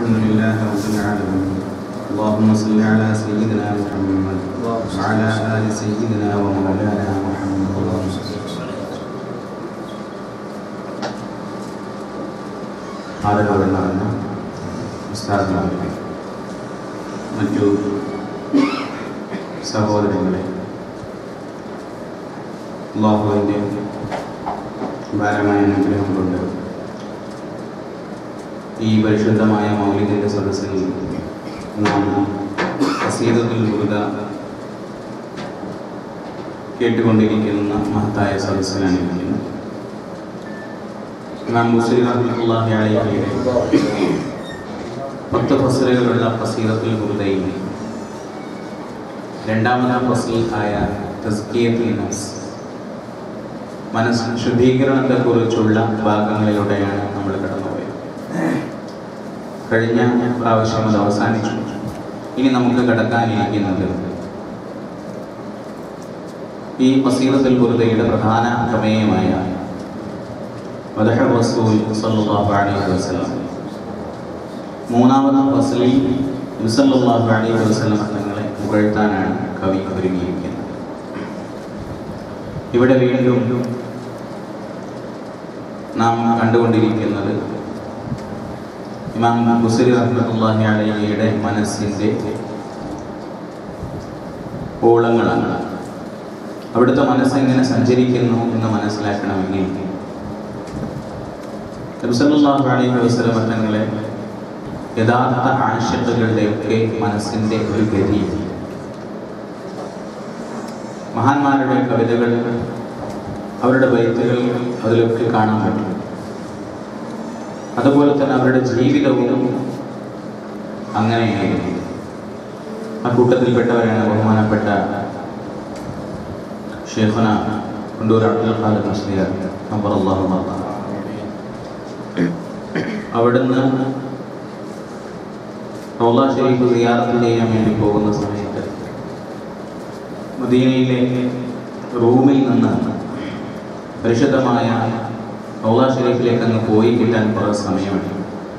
الحمد لله رب العالمين. اللهم صل على سيدنا محمد وعلى آل سيدنا ومولانا محمد. ആദരവുള്ള ഉസ്താദുമാരെ, മറ്റു സഹോദരങ്ങളെ, അല്ലാഹുവിൻ്റെ ഭാരമായ അനുഗ്രഹം കൊണ്ട് ഈ പരിശുദ്ധമായ മൗലിദിൻ്റെ സദസ്സിൽ നാം ഖസീദത്തുൽ ബുർദ കേട്ടുകൊണ്ടിരിക്കുന്ന മഹത്തായ സദസ്സിലാണ് ഇരിക്കുന്നത്. ഇമാം ബുസ്രി റഹ്മത്തുള്ളാഹി അലൈഹിയുടെ 10 ഫസ്ലുകളുള്ള ഖസീദത്തുൽ ബുർദയിൽ രണ്ടാമത്തെ ഫസ്ൽ ആയ തസ്കിയത്തുൻ നഫ്സ്, മനസ്സ് ശുദ്ധീകരണത്തെക്കുറിച്ചുള്ള ഭാഗങ്ങളിലൂടെയാണ് നമ്മൾ കടന്നുപോയത്. കഴിഞ്ഞ പ്രാവശ്യം അത് അവസാനിച്ചു. ഇനി നമുക്ക് കടക്കാനിരിക്കുന്നത് ഈ ഖസീദത്തുൽ ബുർദയുടെ പ്രധാന പ്രമേയമായ മദ്ഹ് റസൂൽ സ്വല്ലല്ലാഹു അലൈഹി വസല്ലം. മൂന്നാമത്തെ ഫസ്ലിൽ നബി സ്വല്ലല്ലാഹു അലൈഹി വസല്ലം തങ്ങളെ പുകഴ്ത്താനാണ് കവി ഒരുങ്ങിയിരിക്കുന്നത്. ഇവിടെ വീണ്ടും നാം കണ്ടുകൊണ്ടിരിക്കുന്നത് ഇമാം ബുസ്രി റഹ്മത്തുള്ളാഹി അലൈഹിയുടെ മനസ്സിൻ്റെ ഓളങ്ങളാണ്. അവിടുത്തെ മനസ്സ് എങ്ങനെ സഞ്ചരിക്കുന്നു എന്ന് മനസ്സിലാക്കണമെങ്കിൽ നബി സല്ലല്ലാഹു അലൈഹി വസല്ലം തങ്ങളെ യഥാർത്ഥ ആശിഖുകളുടെയൊക്കെ മനസ്സിൻ്റെ ഒരു ഗതി മഹാന്മാരുടെ കവിതകൾ, അവരുടെ ബൈത്തുകൾ അതിലൊക്കെ കാണാൻ പറ്റും. അതുപോലെ തന്നെ അവരുടെ ജീവിതവും അങ്ങനെയായിരുന്നു. ആ കൂട്ടത്തിൽപ്പെട്ടവരാണ് ബഹുമാനപ്പെട്ട ഷെയ്ഖുന കുണ്ടൂർ അബ്ദുൽ ഖാദിർ മുസ്ലിയാർ റളിയല്ലാഹു അൻഹു. അവിടുന്ന് റൗള ശരീഫ് സിയാറത്ത് ചെയ്യാൻ വേണ്ടി പോകുന്ന സമയത്ത് മദീനയിലെ റൂമിൽ നിന്ന് പരിശുദ്ധമായ റൗള ഷരീഫിലേക്ക് അങ്ങ് പോയി കിട്ടാൻ കുറേ സമയമുണ്ട്.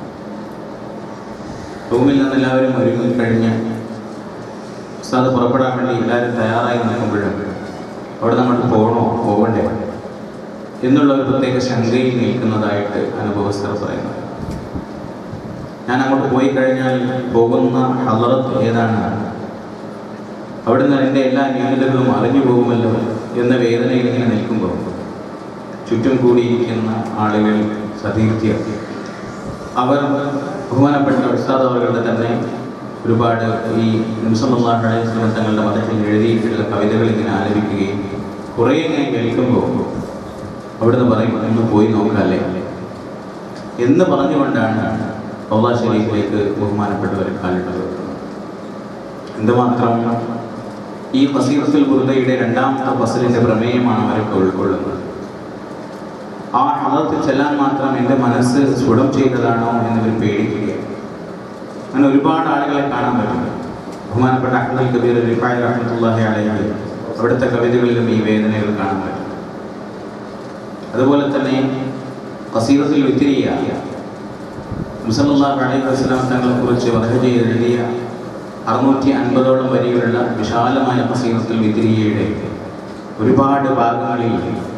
റൂമിൽ നിന്ന് എല്ലാവരും ഒരുങ്ങിക്കഴിഞ്ഞ് ഉസ്താദ് പുറപ്പെടാൻ വേണ്ടി എല്ലാവരും തയ്യാറായി നിൽക്കുമ്പോഴും അവിടെ നമ്മൾ പോകണ്ടേ എന്നുള്ള ഒരു പ്രത്യേക ശങ്കയിൽ നിൽക്കുന്നതായിട്ട് അനുഭവസ്ഥർ പറയുന്നത്. ഞാൻ അങ്ങോട്ട് പോയി കഴിഞ്ഞാൽ പോകുന്ന ഹളറത്ത് ഏതാണ്, അവിടുന്ന് എൻ്റെ എല്ലാ ന്യൂനതകളും അറിഞ്ഞു പോകുമല്ലോ എന്ന വേദനയിൽ ഇങ്ങനെ നിൽക്കുമ്പോൾ ചുറ്റും കൂടിയിരിക്കുന്ന ആളുകൾ സതീർത്ഥ്യം, അവർ ബഹുമാനപ്പെട്ട ഉസ്താദ് അവരുടെ തന്നെ ഒരുപാട് ഈ നബി സല്ലല്ലാഹു അലൈഹി വസല്ലം തങ്ങളുടെ മതത്തിൽ എഴുതിയിട്ടുള്ള കവിതകൾ ഇങ്ങനെ ആലപിക്കുകയും കുറേ ഇങ്ങനെ കേൾക്കുമ്പോൾ അവിടുന്ന് പറയും, ഒന്ന് പോയി നോക്കാല്ലേ എന്ന് പറഞ്ഞുകൊണ്ടാണ് റൗള ശരീഫിലേക്ക് ബഹുമാനപ്പെട്ടവർ കാലിട്ട് വെക്കുന്നത്. എന്തുമാത്രം ഈ ഖസീദത്തുൽ ബുർദയുടെ രണ്ടാമത്തെ ഫസ്ലിൻ്റെ പ്രമേയമാണ് അവരൊക്കെ ഉൾക്കൊള്ളുന്നത്. ആ ഹളറത്തിൽ ചെല്ലാൻ മാത്രം എൻ്റെ മനസ്സ് സ്ഫുടം ചെയ്തതാണോ എന്നിവർ പേടിക്കുകയാണ്. അങ്ങനെ ഒരുപാട് ആളുകളെ കാണാൻ പറ്റും. ബഹുമാനപ്പെട്ട അഹ്മദുൽ കബീർ റിഫായി റഹ്മത്തുള്ളാഹി അലൈഹി അവിടുത്തെ കവിതകളിലും ഈ വേദനകൾ കാണാൻ പറ്റും. അതുപോലെ തന്നെ ഖസീദത്തുൽ വിത്രിയ നബി സല്ലല്ലാഹു അലൈഹി വസല്ലം തങ്ങളെക്കുറിച്ച് മദ്ഹ് ചെയ്ത് എഴുതിയ 650ഓളം വരികളുള്ള വിശാലമായ ഖസീദത്തുൽ വിത്രിയയുടെ ഒരുപാട് ഭാഗങ്ങളിൽ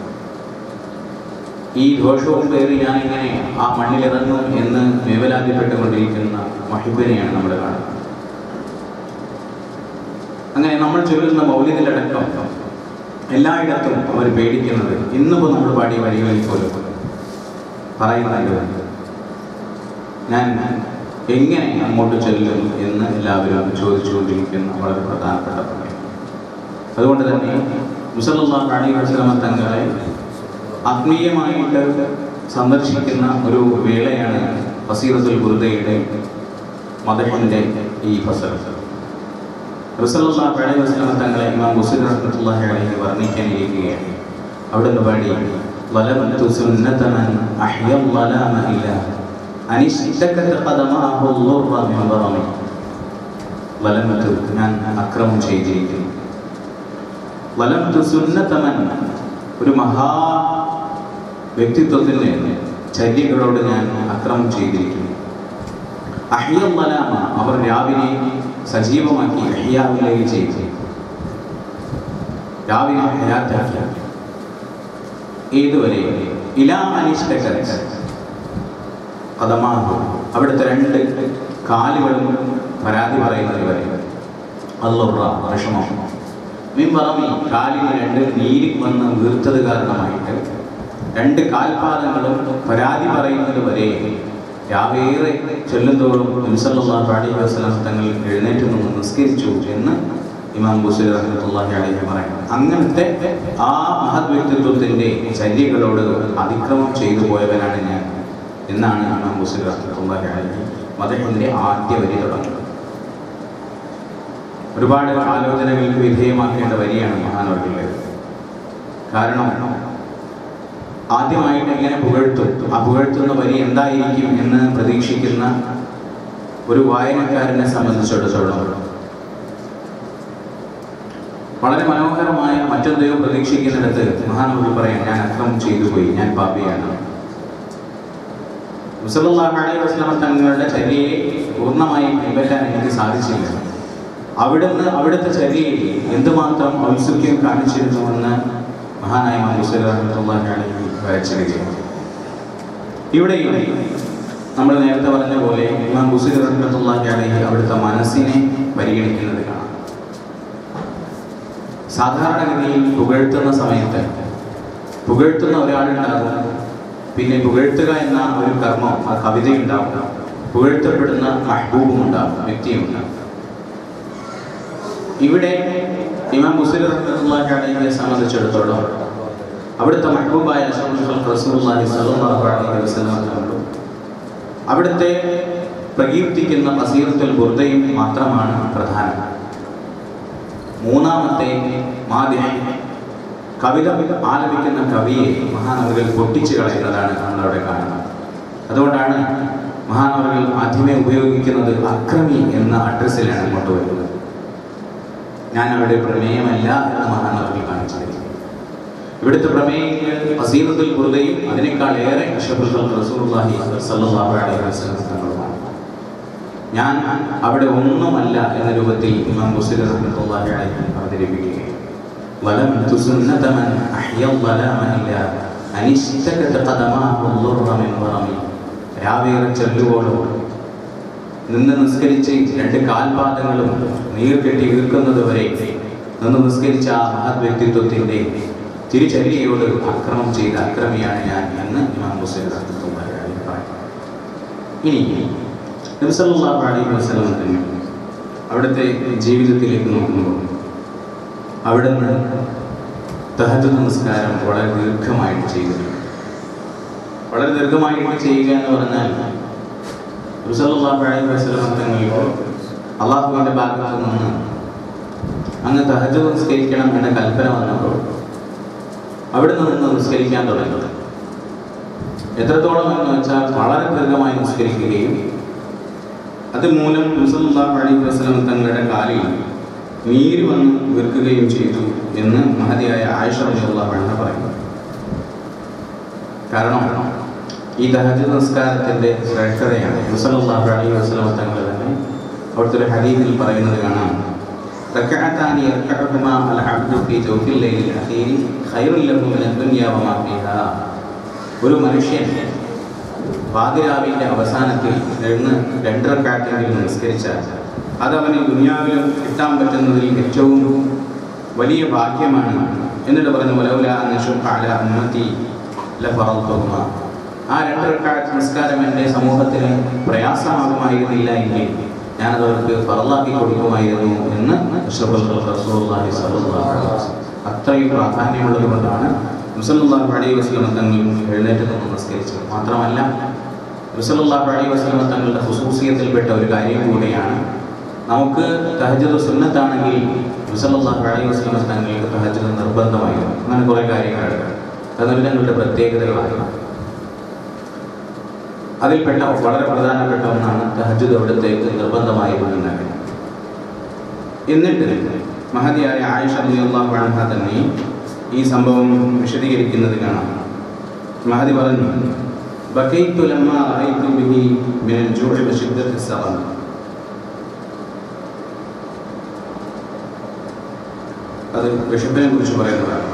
ഈ ദോഷവും പേറി ഞാനിങ്ങനെ ആ മണ്ണിലിറങ്ങും എന്ന് വേവലാതിപ്പെട്ടുകൊണ്ടിരിക്കുന്ന മഹിബിനെയാണ് നമ്മൾ കാണുന്നത്. അങ്ങനെ നമ്മൾ ചൊല്ലുന്ന മൗലിദിലടക്കം എല്ലായിടത്തും അവർ പേടിക്കുന്നത്, ഇന്നിപ്പോൾ നമ്മൾ പാടിയ വരികളിൽ പോലും പറയുന്നുണ്ട്, ഞാൻ എങ്ങനെ അങ്ങോട്ട് ചെല്ലും എന്ന് എല്ലാവരും ചോദിച്ചുകൊണ്ടിരിക്കുന്ന വളരെ പ്രധാനപ്പെട്ട സമയം. അതുകൊണ്ട് തന്നെ നബി സല്ലല്ലാഹു അലൈഹി വസല്ലം തങ്ങളെ ആത്മീയമായിട്ട് സന്ദർശിക്കുന്ന ഒരു വേളയാണ് ഖസീദത്തുൽ ബുർദയുടെ മദ്ഹിൻ്റെ ഈ ഫസ്ൽ. നബി സല്ലല്ലാഹു അലൈഹി വസല്ലം തങ്ങളെ ഇമാം ബുസ്രി റഹ്മത്തുള്ളാഹി അലൈഹി വർണ്ണിക്കാനിരിക്കുകയാണ്. അവിടുന്ന് പാടി, വലമതു സുന്നതമൻ അഹ്യ ളലാമ ഇല്ലാ അനിശ്തകത ഖദമാഹു ളുർറ മിൻ ബറമി. വലമതു, ഞാൻ അക്രമം ചെയ്തിരിക്കുന്നു. വലമതു സുന്നതമൻ, ഒരു മഹാ വ്യക്തിത്വത്തിൻ്റെ ചര്യകളോട് ഞാൻ അക്രമം ചെയ്തിരിക്കുന്നു. അഹ്യല്ലലാമ, അവർ രാവിലെ സജീവമാക്കി, അഹ്യാവിലേക്ക് ചെയ്തു, രാവിലെ ഹയാത്താക്കി. ഏതുവരെ? ഇലാ അനിഷ്ടകര കദമാഹു, അവിടുത്തെ 2 കാലുകളും പരാതി പറയുന്നത് വരെ. അല്ലുറ, വിഷമം. മിമ്പറമി, കാലിന് 2 നീരി വന്ന് വീർത്തത് കാരണമായിട്ട് 2 കാൽപാദങ്ങളും പരാതി പറയുന്നത് വരെ രാവേറെ ചൊല്ലുന്തോറും നബി സല്ലല്ലാഹു അലൈഹി വസല്ലം തങ്ങൾ എഴുന്നേറ്റ് നിന്ന് നിസ്കരിച്ചു എന്ന് ഇമാം ബുസൈരി റഹ്മത്തുള്ളാഹി അലൈഹി പറയുന്നു. അങ്ങനത്തെ ആ മഹത് വ്യക്തിത്വത്തിൻ്റെ ചര്യകളോട് അതിക്രമം ചെയ്തു പോയവനാണ് ഞാൻ എന്നാണ് ഇമാം ബുസൈരി റഹ്മത്തുള്ളാഹി അലൈഹി മദഹിന്റെ ആദ്യ വരി തുടങ്ങുന്നത്. ഒരുപാട് ആലോചനകൾക്ക് വിധേയമാക്കേണ്ട വരിയാണ് മഹാനവർകളുടെ. കാരണം ആദ്യമായിട്ട് എങ്ങനെ പുകഴ്ത്തും, ആ പുകഴ്ത്തുന്ന വരി എന്തായിരിക്കും എന്ന് പ്രതീക്ഷിക്കുന്ന ഒരു വായനക്കാരനെ സംബന്ധിച്ചിടത്തോളം വളരെ മനോഹരമായ മറ്റെന്തെയോ പ്രതീക്ഷിക്കുന്നിടത്ത് മഹാനവർ പറയാൻ, ഞാൻ അക്രമം ചെയ്തു പോയി, ഞാൻ പാപിയാണ്. സല്ലല്ലാഹു അലൈഹി വസല്ലം തങ്ങളുടെ ചര്യയെ പൂർണ്ണമായി പിൻപറ്റാൻ എനിക്ക് സാധിച്ചില്ല. അവിടുത്തെ ചര്യയിൽ എന്തുമാത്രം ഔത്സുക്യം കാണിച്ചിരുന്നുവെന്ന് മഹാനായ ഇമാം ബുസൈരി റഹ്മത്തുള്ളാഹി അലൈഹി വരച്ചിരിക്കുകയാണ്. ഇവിടെയും നമ്മൾ നേരത്തെ പറഞ്ഞ പോലെ ഇമാം ബുസൈരി റഹ്മത്തുള്ളാഹി അലൈഹി അവിടുത്തെ മനസ്സിനെ പരിഗണിക്കുന്നത് കാണാം. സാധാരണഗതിയിൽ പുകഴ്ത്തുന്ന സമയത്ത് പുകഴ്ത്തുന്ന ഒരാളുണ്ടാകും, പിന്നെ പുകഴ്ത്തുക എന്ന ഒരു കർമ്മം, ആ കവിതയുണ്ടാവും, പുകഴ്ത്തപ്പെടുന്ന മഹ്ബൂബും ഉണ്ടാകും, വ്യക്തിയുണ്ടാകും. ഇവിടെ ഇമാം ബുസൈരി റഹ്മത്തുള്ളാഹി അലൈഹിയെ സംബന്ധിച്ചിടത്തോളം അവിടുത്തെ മഹ്ബൂബായ റസൂലുള്ളാഹി സ്വല്ലല്ലാഹു അലൈഹി വസല്ലം തങ്ങളും അവിടുത്തെ പ്രകീർത്തിക്കുന്ന ഖസീറത്തുൽ ബുർദയും മാത്രമാണ് പ്രധാനം. മൂന്നാമത്തെ മാദിഹ്, കവിത ആലപിക്കുന്ന കവിയെ മഹാനവറുകൾ പൊട്ടിച്ചു കളയുന്നതാണ് നമ്മളവിടെ കാണുന്നത്. അതുകൊണ്ടാണ് മഹാനവറുകൾ ആദ്യമേ ഉപയോഗിക്കുന്നത് അക്രമി എന്ന അഡ്രസ്സിലാണ് അങ്ങോട്ട് വരുന്നത്. ഞാൻ അവിടെ പ്രമേയമല്ല എന്ന് മഹാനവറുകൾ കാണിച്ചു തരും. ഇവിടുത്തെ പ്രമേയങ്ങൾ ഖസീറത്തുൽ ബുർദയും അതിനേക്കാൾ ഏറെ അഷ്റഫുൽ ഖൽഖ് റസൂലുള്ളാഹി സ്വല്ലല്ലാഹു അലൈഹി വസല്ലം തങ്ങളുമാണ്. ഞാൻ അവിടെ ഒന്നുമല്ല എന്ന രൂപത്തിൽ ഇമാം ബുസൈരി റഹ്മത്തുള്ളാഹി അലൈഹി അവതരിപ്പിക്കുകയാണ്. വലം തുസുന്നത മൻ അഹ്യ ളലാമ ഇല്ലാ അനിസ്തകത ഖദമാഹു ളുറ മിൻ വറമി. രാവേറെ ചൊല്ലുവോളം നിന്ന് നിസ്കരിച്ച് 2 കാൽപാദങ്ങളും നീർ കെട്ടി വീർക്കുന്നത് വരെ നിന്ന് നിസ്കരിച്ച ആ മഹത് വ്യക്തിത്വത്തിൻ്റെ തിരിച്ചര്യയോട് അക്രമം ചെയ്ത അക്രമിയാണ് ഞാൻ എന്ന് ഇമാം ബുസൈരി റഹ്മത്തുള്ളാഹി അലൈഹി പറയുന്നു. ഇനി നബി സല്ലല്ലാഹു അലൈഹി വസല്ലം തന്നെ അവിടുത്തെ ജീവിതത്തിലേക്ക് നോക്കുമ്പോൾ അവിടുന്ന് തഹജ്ജുദ് നമസ്കാരം വളരെ ദീർഘമായിട്ട് ചെയ്തിട്ടുണ്ട്. വളരെ ദീർഘമായിട്ട് ചെയ്യുക എന്ന് പറഞ്ഞാൽ നബി സല്ലല്ലാഹു അലൈഹി വസല്ലം തങ്ങൾക്ക് അള്ളാഹുവിൻ്റെ ഭാഗത്തു നിന്ന് അങ്ങ് തഹജ്ജുദ് നിസ്കരിക്കണം എന്ന കൽപ്പന വന്നപ്പോൾ അവിടെ നിന്ന് നിസ്കരിക്കാൻ തുടങ്ങി. എത്രത്തോളം എന്ന് വെച്ചാൽ വളരെ ദീർഘമായി നിസ്കരിക്കുകയും അതുമൂലം നബി സല്ലല്ലാഹു അലൈഹി വസല്ലം തങ്ങളുടെ കാലിൽ നീര് വന്ന് വീർക്കുകയും ചെയ്തു എന്ന് മഹതിയായ ആയിഷ റളിയല്ലാഹു അൻഹ പറയുന്നു. കാരണം ഈ തഹജ്ജുദ് നിസ്കാരത്തിൻ്റെ ശ്രേഷ്ഠതയാണ് നബി സല്ലല്ലാഹു അലൈഹി വസല്ലം തങ്ങൾ തന്നെ അവിടുത്തെ ഒരു ഹദീസിൽ പറയുന്നത് കാണാം. റക്അത്താനി യർകഉഹുമാ അൽ അബ്ദു ഫീ ജൗഫിൽ ലൈലിൽ അഖീരി ഖൈറുൻ ലഹു മിന ദുനിയാ വമാ ഫീഹാ. ഒരു മനുഷ്യൻ പാതിരാവിൻ്റെ അവസാനത്തിൽ 2 റക്അത്തെങ്കിലും നിസ്കരിച്ചാൽ അതവന് ദുനിയാവിലും കിട്ടാൻ പറ്റുന്നതിൽ ഏറ്റവും വലിയ ഭാഗ്യമാണ്. എന്നിട്ട് പറഞ്ഞു വലൗലാ അൻ അശുഖ അലാ ഉമ്മത്തി ലഫറദ്തുഹുമാ. ആ 2 റക്അത്ത് നിസ്കാരം എൻ്റെ സമൂഹത്തിന് പ്രയാസമാകുമായിരുന്നില്ല എങ്കിൽ ഞാനതവർക്ക് ഫർളാക്കി കൊടുക്കുമായിരുന്നു എന്ന് അഷ്റഫുൽ ഖൽഖ് റസൂലുള്ളാഹി സ്വല്ലല്ലാഹു അലൈഹി വസല്ലം. അത്രയും പ്രാധാന്യമുള്ളത് കൊണ്ടാണ് നബി സല്ലല്ലാഹു അലൈഹി വസല്ലം തങ്ങൾ എഴുന്നേറ്റ് നിന്ന് നിസ്കരിച്ചത്. മാത്രമല്ല നബി സല്ലല്ലാഹു അലൈഹി വസല്ലം തങ്ങളുടെ ഖുസൂസിയത്തിൽപ്പെട്ട ഒരു കാര്യം കൂടിയാണ്. നമുക്ക് തഹജ്ജുദ് സുന്നത്താണെങ്കിൽ നബി സല്ലല്ലാഹു അലൈഹി വസല്ലം തങ്ങൾക്ക് തഹജ്ജുദ് നിർബന്ധമായിരുന്നു. അങ്ങനെ കുറേ കാര്യങ്ങളുണ്ട്. അതൊരു തങ്ങളുടെ പ്രത്യേകതകളാണ്. അതിൽപ്പെട്ട വളരെ പ്രധാനപ്പെട്ട ഒന്നാണ് തഹജ്ജുദ് അവിടത്തേക്ക് നിർബന്ധമായിരുന്നത്. എന്നിട്ട് മഹതിയായ ആയിഷ റളിയല്ലാഹു അൻഹ തന്നെ ഈ സംഭവം വിശദീകരിക്കുന്നത് കാണാം. മഹദി പറഞ്ഞു, ബകൈതു ലമ്മാ റഅയ്തു ബിഹി മിനൽ ജൂഇ വശിദ്ദത്തി സഖം. അത് വിശപ്പിനെ കുറിച്ച് പറയുന്നതാണ്.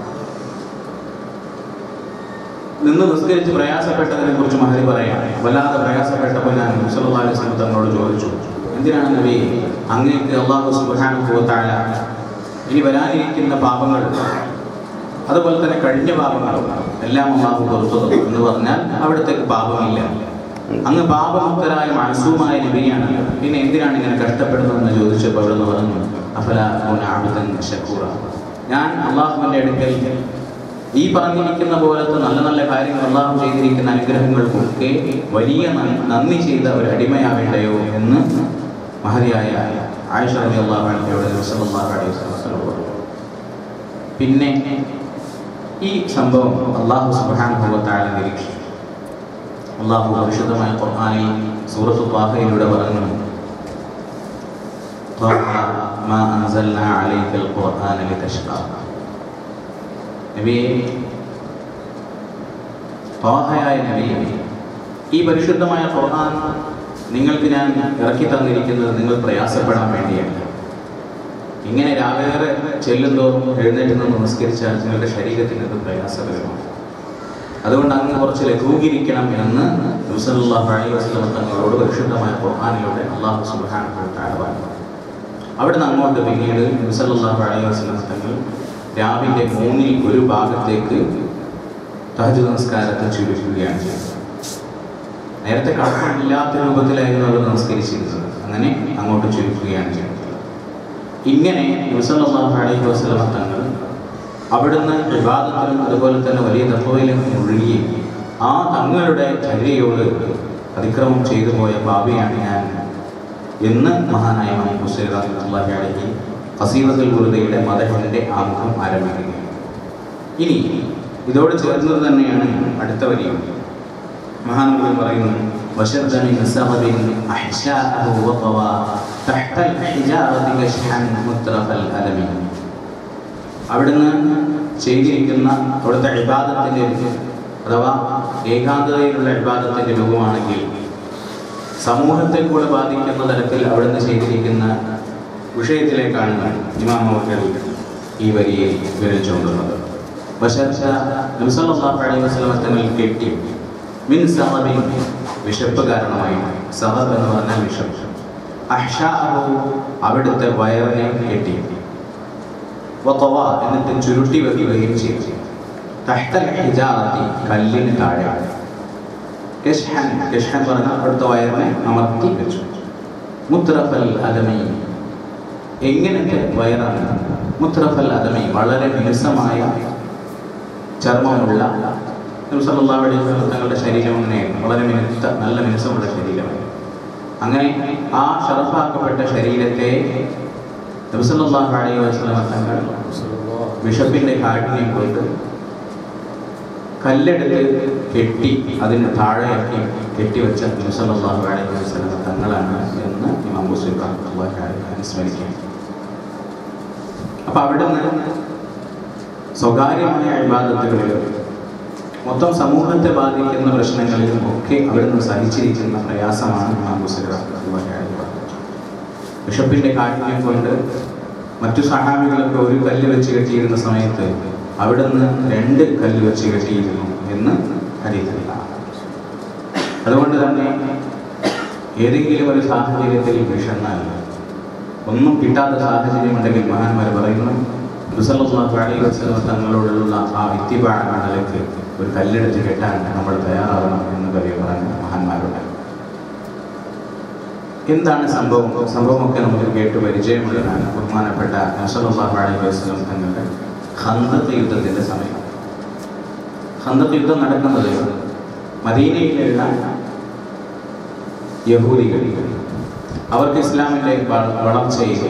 നിന്ന് നിസ്കരിച്ച് പ്രയാസപ്പെട്ടതിനെ കുറിച്ച് മഹദി പറയാം. വല്ലാതെ പ്രയാസപ്പെട്ടപ്പോൾ ഞാൻ നബി സല്ലല്ലാഹു അലൈഹി വസല്ലം തങ്ങളോട് ചോദിച്ചു, എന്തിനാണ് നബി അങ്ങേക്ക് അല്ലാഹു സുബ്ഹാനഹു വ തആല ഇനി വരാനിരിക്കുന്ന പാപങ്ങൾ അതുപോലെ തന്നെ കഴിഞ്ഞ പാപങ്ങളും എല്ലാം അല്ലാഹു പുറത്തു തന്നു എന്ന് പറഞ്ഞാൽ അവിടത്തേക്ക് പാപമില്ല, അങ്ങ് പാപമുക്തരായ മഅസൂമായ നബിയാണ്, പിന്നെ എന്തിനാണ് ഇങ്ങനെ കഷ്ടപ്പെടുന്നതെന്ന് ചോദിച്ചപ്പോൾ അവിടെ നിന്ന് പറഞ്ഞു, അഫലാ അകൂന അബ്ദൻ ശകൂറ, ഞാൻ അല്ലാഹുവിൻ്റെ അടുക്കൽ ഈ പറഞ്ഞിരിക്കുന്ന പോലത്തെ നല്ല നല്ല കാര്യങ്ങൾ അല്ലാഹു ചെയ്തിരിക്കുന്ന അനുഗ്രഹങ്ങൾക്കൊക്കെ വലിയ നന്ദി ചെയ്ത ഒരു അടിമയാവേണ്ടയോ എന്ന് മഹതിയായ ആയിഷ റളിയല്ലാഹു അൻഹയോട് നബി സല്ലല്ലാഹു അലൈഹി വസല്ലം പറഞ്ഞു. പിന്നെ ഈ സംഭവം അല്ലാഹു സുബ്ഹാനഹു വ തആല നിരീക്ഷിച്ചു. അല്ലാഹു പരിശുദ്ധമായ ഖുർആനിൽ സൂറത്തു ത്വാഹയിലൂടെ പറഞ്ഞു, ത്വാഹ മാ അൻസൽനാ അലൈക്കൽ ഖുർആന ലിതശ്ഖാ. നബിയെ, ത്വാഹയായ നബിയെ, ഈ പരിശുദ്ധമായ ഖുർആൻ നിങ്ങൾക്ക് ഞാൻ ഇറക്കി തന്നിരിക്കുന്നത് നിങ്ങൾ പ്രയാസപ്പെടാൻ വേണ്ടിയാണ്. ഇങ്ങനെ രാവേറെ ചെല്ലുന്തോറും എഴുന്നേറ്റ് നിന്ന് നമസ്കരിച്ചാൽ നിങ്ങളുടെ ശരീരത്തിന് അത് പ്രയാസകരമാണ്. അതുകൊണ്ട് അങ്ങ് കുറച്ച് ലഘൂകരിക്കണം എന്ന് നബി സല്ലല്ലാഹു അലൈഹി വസല്ലം തങ്ങളോട് പരിശുദ്ധമായ ഖുർആനിലൂടെ അല്ലാഹു സുബ്ഹാനഹു വ തആല പറഞ്ഞു. അവിടുന്ന് അങ്ങോട്ട് പിന്നീട് നബി സല്ലല്ലാഹു അലൈഹി വസല്ലം തങ്ങൾ രാവിലെ 1/3 തഹജ്ജുദ് നമസ്കാരത്തെ ചുരുക്കുകയാണ് ചെയ്തത്. നേരത്തെ കടക്കമില്ലാത്ത രൂപത്തിലായിരുന്നു അവർ നമസ്കരിച്ചിരുന്നത്, അങ്ങനെ അങ്ങോട്ട് ചുരുക്കുകയാണ് ചെയ്തത്. ഇങ്ങനെ നബി സല്ലല്ലാഹു അലൈഹി വസല്ലം തങ്ങൾ അവിടുന്ന് ഇബാദത്തിലും അതുപോലെ തന്നെ വലിയ തഖ്വയിലും മുഴുകി ആ തങ്ങളുടെ ചര്യയോട് അതിക്രമം ചെയ്തു പോയ പാപിയാണ് ഞാൻ എന്ന് മഹാനായ ഇമാം ബുസൈരി റഹ്മത്തുള്ളാഹി അലൈഹി ഖസീദത്തുൽ ബുർദയുടെ മദഹിന്റെ ആമുഖം ആരംഭിക്കുകയാണ്. ഇനി ഇതോട് ചേർന്നത് തന്നെയാണ് അടുത്ത വരി. മഹാനവർ പറയുന്നു, വശദ്ദനി നസബിൻ അഹ്ശാഅഹു വതവ തഹ്തൽ ഹിജാറതി കശ്ഹൻ മുത്രഫൽ അലമി. അവിടുന്ന് ചെയ്തിരിക്കുന്ന അവിടുത്തെ ഇബാദത്തിന്റെ അഥവാ ഏകാന്തതയിലുള്ള ഇബാദത്തിന്റെ രൂപമാണെങ്കിൽ സമൂഹത്തെ കൂടെ ബാധിക്കുന്ന തരത്തിൽ അവിടുന്ന് ചെയ്തിരിക്കുന്ന വിഷയത്തിലേക്കാണ് ഇമാം അവർ ഈ വരിയെ വിരൽ ചൂണ്ടുന്നത്. നബി സല്ലല്ലാഹു അലൈഹി വസല്ലം തങ്ങൾ കെട്ടി മിൻ സഹബിൻ, വിശപ്പ് കാരണമായി. സഹബ് എന്ന് പറഞ്ഞാൽ വിശപ്പ്. അഹ്ശാഅഹു, അവിടുത്തെ വയറിനെ കെട്ടി. വതവ, എന്നിട്ട് ചുരുട്ടി വെക്കുകയും ചെയ്തു. തഹ്തൽ ഹിജാറതി, കല്ലിന് താഴെ. കശ്ഹൻ, കശ്ഹൻ പറഞ്ഞാൽ അവിടുത്തെ വയറിനെ അമർത്തി വെച്ചു. മുത്രഫൽ അദമി, എങ്ങനത്തെ വയറാണ്? മുത്രഫൽ അദമി, വളരെ മിനുസമായ ചർമ്മമുള്ള. നബി സല്ലല്ലാഹു അലൈഹി വസല്ലം തങ്ങളുടെ ശരീരം അങ്ങനെയായിരുന്നു, വളരെ മിനുത്ത നല്ല മിനുസമുള്ള ശരീരമായിരുന്നു. അങ്ങനെ ആ ഷറഫാക്കപ്പെട്ട ശരീരത്തെ നബി സല്ലല്ലാഹു അലൈഹി വസല്ലം തങ്ങൾ വിശപ്പിന്റെ കാഠിന്യം കൊണ്ട് കല്ലെടുത്ത് കെട്ടി അതിന് താഴെയാക്കി കെട്ടിവെച്ച നബി സല്ലല്ലാഹു അലൈഹി വസല്ലം തങ്ങളാണ് എന്ന് ഇമാം ബുസൈരി റഹ്മത്തുള്ളാഹി അലൈഹി അനുസ്മരിക്കുകയാണ്. അപ്പൊ അവിടുന്ന് സ്വകാര്യമായ ഇബാദത്തുകളിലും മൊത്തം സമൂഹത്തെ ബാധിക്കുന്ന പ്രശ്നങ്ങളിലും ഒക്കെ അവിടുന്ന് സഹിച്ചിരിക്കുന്ന പ്രയാസമാണ് ഇമാം ബുസൈരി റഹ്മത്തുള്ളാഹി അലൈഹി പറഞ്ഞത്. വിശപ്പിന്റെ കാഠിന്യം കൊണ്ട് മറ്റു സഹാബികളൊക്കെ ഒരു കല്ല് വെച്ച് കെട്ടിയിരുന്ന സമയത്ത് അവിടുന്ന് 2 കല്ല് വെച്ച് കെട്ടിയിരുന്നു എന്ന് ഹദീസിൽ. അതുകൊണ്ട് തന്നെ ഏതെങ്കിലും ഒരു സാഹചര്യത്തിൽ വിഷന്നാൽ, ഒന്നും കിട്ടാത്ത സാഹചര്യം ഉണ്ടെങ്കിൽ മഹാന്മാർ പറയുന്നു, നബി സല്ലല്ലാഹു അലൈഹി വസല്ലം തങ്ങളോടുള്ള ആ ഇത്തിബാഅ നിലയ്ക്ക് ഒരു കല്ലെടുത്ത് കെട്ടാൻ നമ്മൾ തയ്യാറാവണം എന്ന് പറയുന്ന മഹാന്മാരുണ്ട്. എന്താണ് സംഭവം? സംഭവമൊക്കെ നമുക്ക് കേട്ട് പരിചയമുള്ളതാണ്. ബഹുമാനപ്പെട്ട നബി സല്ലല്ലാഹു അലൈഹി വസല്ലം തങ്ങളുടെ ഖന്ദഖ് യുദ്ധത്തിന്റെ സമയം. ഖന്ദഖ് യുദ്ധം നടക്കുന്നത് മദീനയിലുള്ള യഹൂദികൾ, അവർക്ക് ഇസ്ലാമിൻ്റെ വളർച്ചയിൽ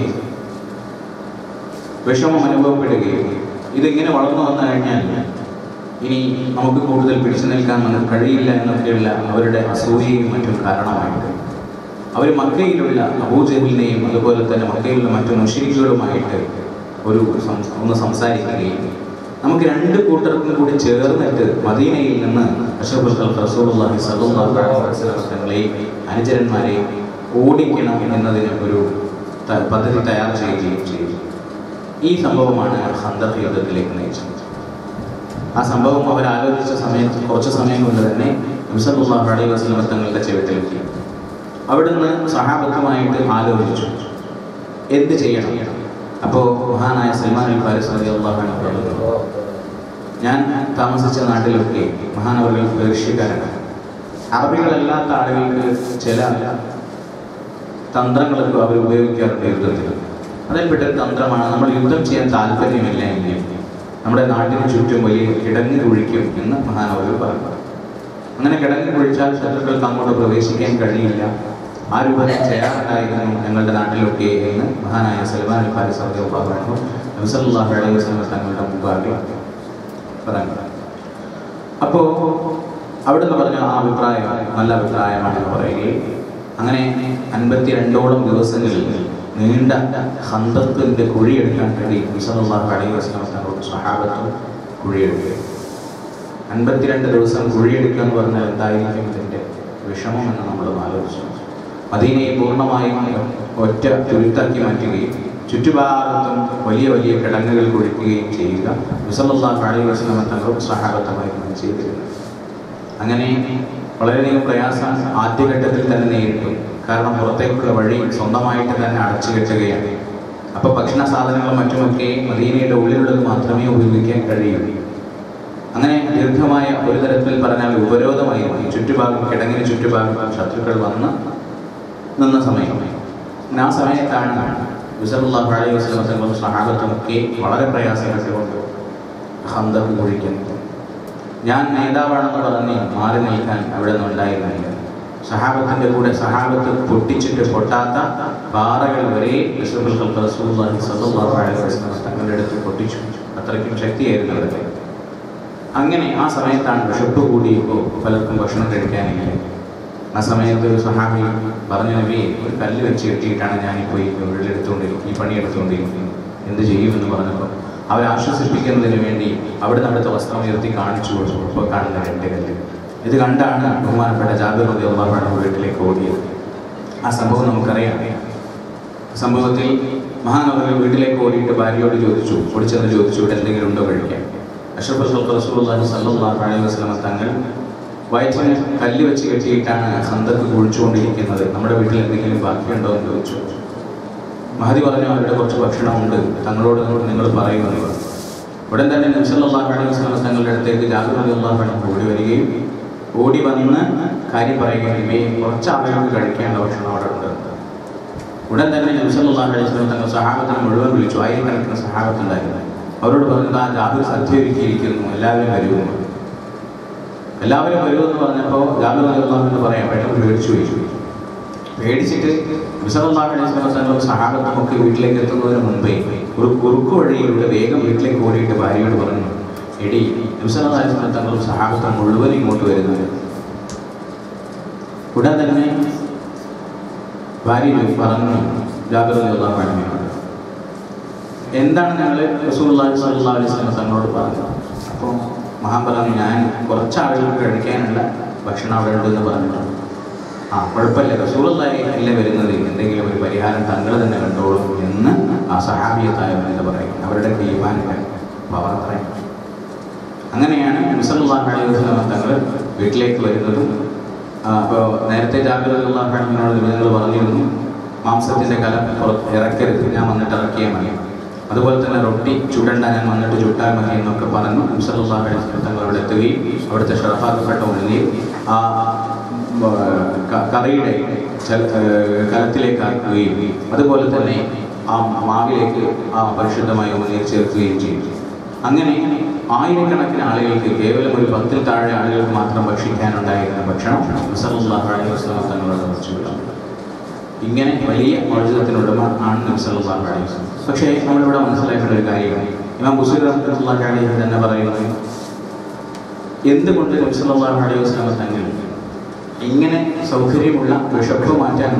വിഷമം അനുഭവപ്പെടുകയും ഇതിങ്ങനെ വളർന്നു വന്നു കഴിഞ്ഞാൽ ഇനി നമുക്ക് കൂടുതൽ പിടിച്ചു നിൽക്കാൻ കഴിയില്ല എന്നൊക്കെയുള്ള അവരുടെ അസൂയയും മറ്റും കാരണമായിട്ട് അവർ മക്കയിലുള്ള അബൂജഹലിനെയും അതുപോലെ തന്നെ മക്കയിലുള്ള മറ്റു മുശ്രിക്കുകളുമായിട്ട് ഒന്ന് സംസാരിക്കുകയും നമുക്ക് രണ്ട് കൂട്ടർക്കും കൂടി ചേർന്നിട്ട് മദീനയിൽ നിന്ന് അഷ്റഫുൽ ഖൽഖ് റസൂലുള്ളാഹി സ്വല്ലല്ലാഹു അലൈഹി വസല്ലം തങ്ങളെയും അനുചരന്മാരെയും ഓടിക്കണം എന്നതിന് ഒരു പദ്ധതി തയ്യാർ ചെയ്യുകയും ചെയ്തു. ഈ സംഭവമാണ് ഖന്തഖ് യുദ്ധത്തിലേക്ക് നയിച്ചത്. ആ സംഭവം അവർ ആലോചിച്ച സമയത്ത് കുറച്ച് സമയം കൊണ്ട് തന്നെ നബി സല്ലല്ലാഹു അലൈഹി വസല്ലം തങ്ങളുടെ ചെവിട്ടിലെത്തി. അവിടുന്ന് സഹാബത്തുമായിട്ട് ആലോചിച്ചു എന്ത് ചെയ്യണം. അപ്പോൾ മഹാനായ സൽമാൻ അൽ ഫാരിസി റളിയല്ലാഹു അൻഹു പറഞ്ഞു, ഞാൻ താമസിച്ച നാട്ടിലൊക്കെ മഹാനവറുകൾ പേർഷ്യക്കാരാണ്. അറബികളല്ലാത്ത ആളുകൾക്ക് ചില തന്ത്രങ്ങളൊക്കെ അവർ ഉപയോഗിക്കാറുണ്ട് യുദ്ധത്തിൽ. അതിൽപ്പെട്ടൊരു തന്ത്രമാണ് നമ്മൾ യുദ്ധം ചെയ്യാൻ താല്പര്യമില്ല എങ്കിൽ നമ്മുടെ നാട്ടിന് ചുറ്റും വലിയ കിടങ്ങ് കുഴിക്കും എന്ന് മഹാനവറുകൾ പറഞ്ഞു. അങ്ങനെ കിടങ്ങ് കുഴിച്ചാൽ ശത്രുക്കൾക്ക് അങ്ങോട്ട് പ്രവേശിക്കാൻ കഴിയില്ല. ആ രൂപത്തിൽ ചെയ്യാറുണ്ടായിരുന്നു ഞങ്ങളുടെ നാട്ടിലൊക്കെ എന്ന് മഹാനായ സൽമാൻ അൽ ഫാരിസി റളിയല്ലാഹു അൻഹു നബി സല്ലല്ലാഹു അലൈഹി വസല്ലം തങ്ങളുടെ മുമ്പാകെ പറഞ്ഞു. അപ്പോൾ അവിടുന്ന് പറഞ്ഞ ആ അഭിപ്രായം നല്ല അഭിപ്രായമാണെന്ന് പറയുകയും അങ്ങനെ 52ഓളം ദിവസങ്ങളിൽ നീണ്ട ഖന്തഖിന്റെ കുഴിയെടുക്കാൻ വേണ്ടി നബി സല്ലല്ലാഹു അലൈഹി വസല്ലം തങ്ങളുടെ സ്വഹാബത്തും കുഴിയെടുക്കുകയും 52 ദിവസം കുഴിയെടുക്കുക എന്ന് പറഞ്ഞാൽ എന്തായിരിക്കും ഇതിൻ്റെ വിഷമം എന്ന് നമ്മൾ ആലോചിച്ചു. മദീനയെ പൂർണ്ണമായും ഒറ്റ തുരുത്താക്കി മാറ്റുകയും ചുറ്റുഭാഗത്തും വലിയ വലിയ കിടങ്ങുകൾ കുഴിക്കുകയും ചെയ്യുക നബി സല്ലല്ലാഹു അലൈഹി വസല്ലം തങ്ങളുടെ സ്വഹാബത്തുമായിരുന്നു ചെയ്തിരുന്നത്. അങ്ങനെ വളരെയധികം പ്രയാസം ആദ്യഘട്ടത്തിൽ തന്നെ നേരിട്ടു. കാരണം പുറത്തേക്കുള്ള വഴി സ്വന്തമായിട്ട് തന്നെ അടച്ചു കെട്ടുകയാണ്. അപ്പോൾ ഭക്ഷണ സാധനങ്ങളും മറ്റുമൊക്കെ മദീനയുടെ ഉള്ളിലുള്ളത് മാത്രമേ ഉപയോഗിക്കാൻ കഴിയൂ. അങ്ങനെ ദീർഘമായ ഒരു തരത്തിൽ പറഞ്ഞാൽ ഉപരോധമായിരുന്നു. ചുറ്റുഭാഗം കിടങ്ങിന് ചുറ്റുഭാഗം ശത്രുക്കൾ വന്ന് നിന്ന സമയം. അങ്ങനെ ആ സമയത്താണ് നബി സല്ലല്ലാഹു അലൈഹി വസല്ലം തങ്ങളുടെ സ്വഹാബത്തുമൊക്കെ വളരെ പ്രയാസപ്പെട്ടുകൊണ്ട് ഖന്തഖ് കുഴിക്കുന്നത്. ഞാൻ നേതാവാണെന്ന് പറഞ്ഞ് മാറി നിൽക്കാൻ അവിടെ നിന്നുണ്ടായിരുന്നില്ല. സഹാബത്തിൻ്റെ കൂടെ സഹാബത്ത് പൊട്ടിച്ചിട്ട് പൊട്ടാത്ത പാറകൾ വരെ അഷ്റഫുൽ ഖൽഖ് റസൂലുള്ളാഹി സ്വല്ലല്ലാഹു അലൈഹി വസല്ലം തങ്ങളുടെ അടുത്ത് പൊട്ടിച്ചു. അത്രയ്ക്കും ശക്തിയായിരുന്നു അവരുടെ. അങ്ങനെ ആ സമയത്താണ് വിശപ്പ് കൂടിയപ്പോൾ പലർക്കും ഭക്ഷണം കഴിക്കാനില്ല. ആ സമയത്ത് ഒരു സഹാബി പറഞ്ഞു, നബിയെ ഒരു കല്ല് വെച്ച് കെട്ടിയിട്ടാണ് ഞാനിപ്പോൾ ഈ തൊഴിലെടുത്തുകൊണ്ടിരിക്കുന്നത്, ഈ പണിയെടുത്തുകൊണ്ടിരിക്കുന്നത്, എന്ത് ചെയ്യുമെന്ന് പറഞ്ഞപ്പോൾ അവരെ ആശ്വസിപ്പിക്കുന്നതിന് വേണ്ടി അവിടെ അവിടുത്തെ വസ്ത്രം ഉയർത്തി കാണിച്ചു കൊടുത്തു. ഇപ്പോൾ കാണുന്ന 2 കല്ല്. ഇത് കണ്ടാണ് ബഹുമാനപ്പെട്ട ജാബിർ റളിയല്ലാഹു അൻഹു വീട്ടിലേക്ക് ഓടിയത്. ആ സംഭവം നമുക്കറിയാം. സംഭവത്തിൽ മഹാനവറുകൾ വീട്ടിലേക്ക് ഓടിയിട്ട് ഭാര്യയോട് ചോദിച്ചു, ഓടിച്ചെന്ന് ചോദിച്ചു, ഇവിടെ എന്തെങ്കിലും ഉണ്ടോ കഴിക്കാൻ. അഷ്റഫുൽ ഖൽഖ് റസൂലുള്ളാഹി സ്വല്ലല്ലാഹു അലൈഹി വസല്ലം തങ്ങൾ വയറ്റിന് കല്ല് വെച്ച് കെട്ടിയിട്ടാണ് ഖന്തഖ് കുഴിച്ചുകൊണ്ടിരിക്കുന്നത്, നമ്മുടെ വീട്ടിൽ എന്തെങ്കിലും ബാക്കിയുണ്ടോ എന്ന് ചോദിച്ചു. മഹദി പറഞ്ഞു, അവരുടെ കുറച്ച് ഭക്ഷണമുണ്ട്, തങ്ങളോട് നിങ്ങൾ പറയുമെന്ന് പറഞ്ഞു. ഉടൻ തന്നെ നബി സല്ലല്ലാഹു അലൈഹി വസല്ലം തങ്ങളുടെ അടുത്തേക്ക് ജാബിർ റളിയല്ലാഹു അൻഹു ഓടി വരികയും ഓടി വന്ന് കാര്യം പറയുകയും കുറച്ച് ആളുകൾക്ക് കഴിക്കേണ്ട ഭക്ഷണം അവിടെ ഉണ്ട്. ഉടൻ തന്നെ നബി സല്ലല്ലാഹു അലൈഹി വസല്ലം തങ്ങൾ സഹാബത്തിനെ മുഴുവൻ വിളിച്ചു. 1000 കണക്കിന് സഹാബത്തുണ്ടായിരുന്നു. അവരോട് പറഞ്ഞു, ആ ജാബിർ സദ്യ ഒരുക്കിയിരിക്കുന്നു, എല്ലാവരും വരുമെന്ന്. എല്ലാവരും വരുമെന്ന് പറഞ്ഞപ്പോൾ ജാബിർ റളിയല്ലാഹു അൻഹു പറയാം, പെട്ടെന്ന് പേടിച്ചു പോയി. പേടിച്ചിട്ട് നബി സല്ലല്ലാഹു അലൈഹി വസല്ലം തങ്ങളും സഹാബത്തുമൊക്കെ വീട്ടിലേക്ക് എത്തുന്നതിന് മുമ്പേ ഒരു കുറുക്കു വഴിയിലൂടെ വേഗം വീട്ടിലേക്ക് ഓടിയിട്ട് ഭാര്യയോട് പറഞ്ഞു, എടി നബി സല്ലല്ലാഹു അലൈഹി വസല്ലം തങ്ങളും സഹാബത്തും മുഴുവൻ ഇങ്ങോട്ട് വരുന്നത്. ഉടൻ തന്നെ ഭാര്യ പറഞ്ഞു ജാബിർ റളിയല്ലാഹു അൻഹു, എന്താണ് ഞങ്ങൾ റസൂലുള്ളാഹി സ്വല്ലല്ലാഹു അലൈഹി വസല്ലം തങ്ങളോട് പറഞ്ഞത്? അപ്പോൾ മഹാൻ പറഞ്ഞു, ഞാൻ കുറച്ച് ആളുകൾക്ക് കഴിക്കാനുള്ള ഭക്ഷണം അവിടെ ഉണ്ടെന്ന് പറഞ്ഞിട്ടുണ്ട്. കുഴപ്പമില്ല, റസൂലുള്ളാഹി അല്ലേ വരുന്നത്, എന്തെങ്കിലും ഒരു പരിഹാരം തങ്ങൾ തന്നെ കണ്ടോളും എന്ന് ആ സഹാബിയത്തായ എന്ന് പറയും. അവരുടെ ഈമാനിന്റെ പവർ അത്രയും. അങ്ങനെയാണ് നബി സല്ലല്ലാഹു അലൈഹി വസല്ലം തങ്ങൾ വീട്ടിലേക്ക് വരുന്നതും. അപ്പോൾ നേരത്തെ ജാബിർ റളിയല്ലാഹു അൻഹുവിനോട് നിങ്ങൾ പറഞ്ഞിരുന്നു, മാംസത്തിൻ്റെ കല ഇറക്കരുത്, ഞാൻ വന്നിട്ട് ഇറക്കിയാൽ മതി. അതുപോലെ തന്നെ റൊട്ടി ചുടണ്ട, ഞാൻ വന്നിട്ട് ചുട്ടാൽ മതി എന്നൊക്കെ പറഞ്ഞു നബി സല്ലല്ലാഹു അലൈഹി വസല്ലം തങ്ങൾ അവിടെ എത്തുകയും അവിടുത്തെ ഷറഫാക്കപ്പെട്ട ഉള്ളിൽ ആ കറിയുടെ കലത്തിലേക്ക് ആക്കുകയും അതുപോലെ തന്നെ ആ മാവിലേക്ക് ആ പരിശുദ്ധമായ ഉമിനീർ ചേർക്കുകയും ചെയ്യും. അങ്ങനെ 1000 കണക്കിന് ആളുകൾക്ക്, കേവലം ഒരു 10ൽ താഴെ ആളുകൾക്ക് മാത്രം ഭക്ഷിക്കാനുണ്ടായിരുന്ന ഭക്ഷണം സല്ലല്ലാഹു അലൈഹി വസല്ലം തങ്ങളോട് ഭക്ഷിച്ചു. ഇങ്ങനെ വലിയ മൗജിദത്തിനുടമ ആണ് നബി സല്ലല്ലാഹു അലൈഹി വസല്ലം. പക്ഷേ നമ്മളിവിടെ മനസ്സിലാക്കേണ്ട ഒരു കാര്യമാണ്, ഇമാം ബുസൈർ റഹ്മത്തുള്ളാഹി അലൈഹി തന്നെ പറയുന്നത്, എന്തുകൊണ്ട് നബി സല്ലല്ലാഹു അലൈഹി വസല്ലം തങ്ങൾ ഇങ്ങനെ സൗകര്യമുള്ള വിശപ്പ് മാറ്റാൻ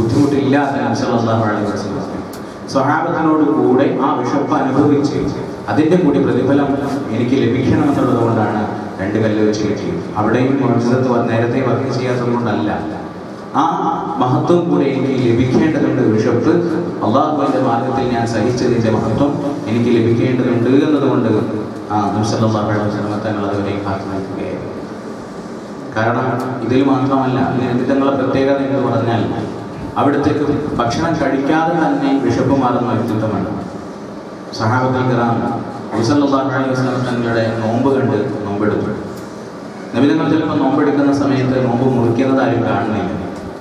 ബുദ്ധിമുട്ടില്ലാതെ നബി സല്ലല്ലാഹു അലൈഹി വസല്ലം സ്വഹാബത്തിനോട് കൂടെ ആ വിശപ്പ് അനുഭവിച്ച് അതിൻ്റെ കൂടി പ്രതിഫലം എനിക്ക് ലഭിക്കണമെന്നുള്ളത് കൊണ്ടാണ് 2 കല്ല് വെച്ച് കിട്ടിയത്. അവിടെയും നേരത്തെ വർക്ക് ചെയ്യാത്തത് കൊണ്ടല്ല, ആ മഹത്വം കൂടെ എനിക്ക് ലഭിക്കേണ്ടതുണ്ട്. വിശപ്പ് അള്ളാഹുവിൻ്റെ മാർഗത്തിൽ ഞാൻ സഹിച്ചതിൻ്റെ മഹത്വം എനിക്ക് ലഭിക്കേണ്ടതുണ്ട് എന്നതുകൊണ്ട് നബി സല്ലല്ലാഹു അലൈഹി വസല്ലം തങ്ങൾ അതുവരെ കാത്തു നിൽക്കുകയായിരുന്നു. കാരണം ഇതിൽ മാത്രമല്ല, നബി തങ്ങളുടെ പ്രത്യേകത എന്ന് പറഞ്ഞാൽ അവിടത്തേക്ക് ഭക്ഷണം കഴിക്കാതെ തന്നെ വിശപ്പ് മാറുന്ന വ്യക്തിത്വമാണ്. സഹാബത്തുൽ കിറാം നബി സല്ലല്ലാഹു അലൈഹി വസല്ലം തങ്ങളുടെ നോമ്പ് കണ്ട് നോമ്പെടുത്തു. നബി തങ്ങൾ ചിലപ്പോൾ നോമ്പെടുക്കുന്ന സമയത്ത് നോമ്പ് മുറിക്കുന്നതാരും കാണുന്നില്ല.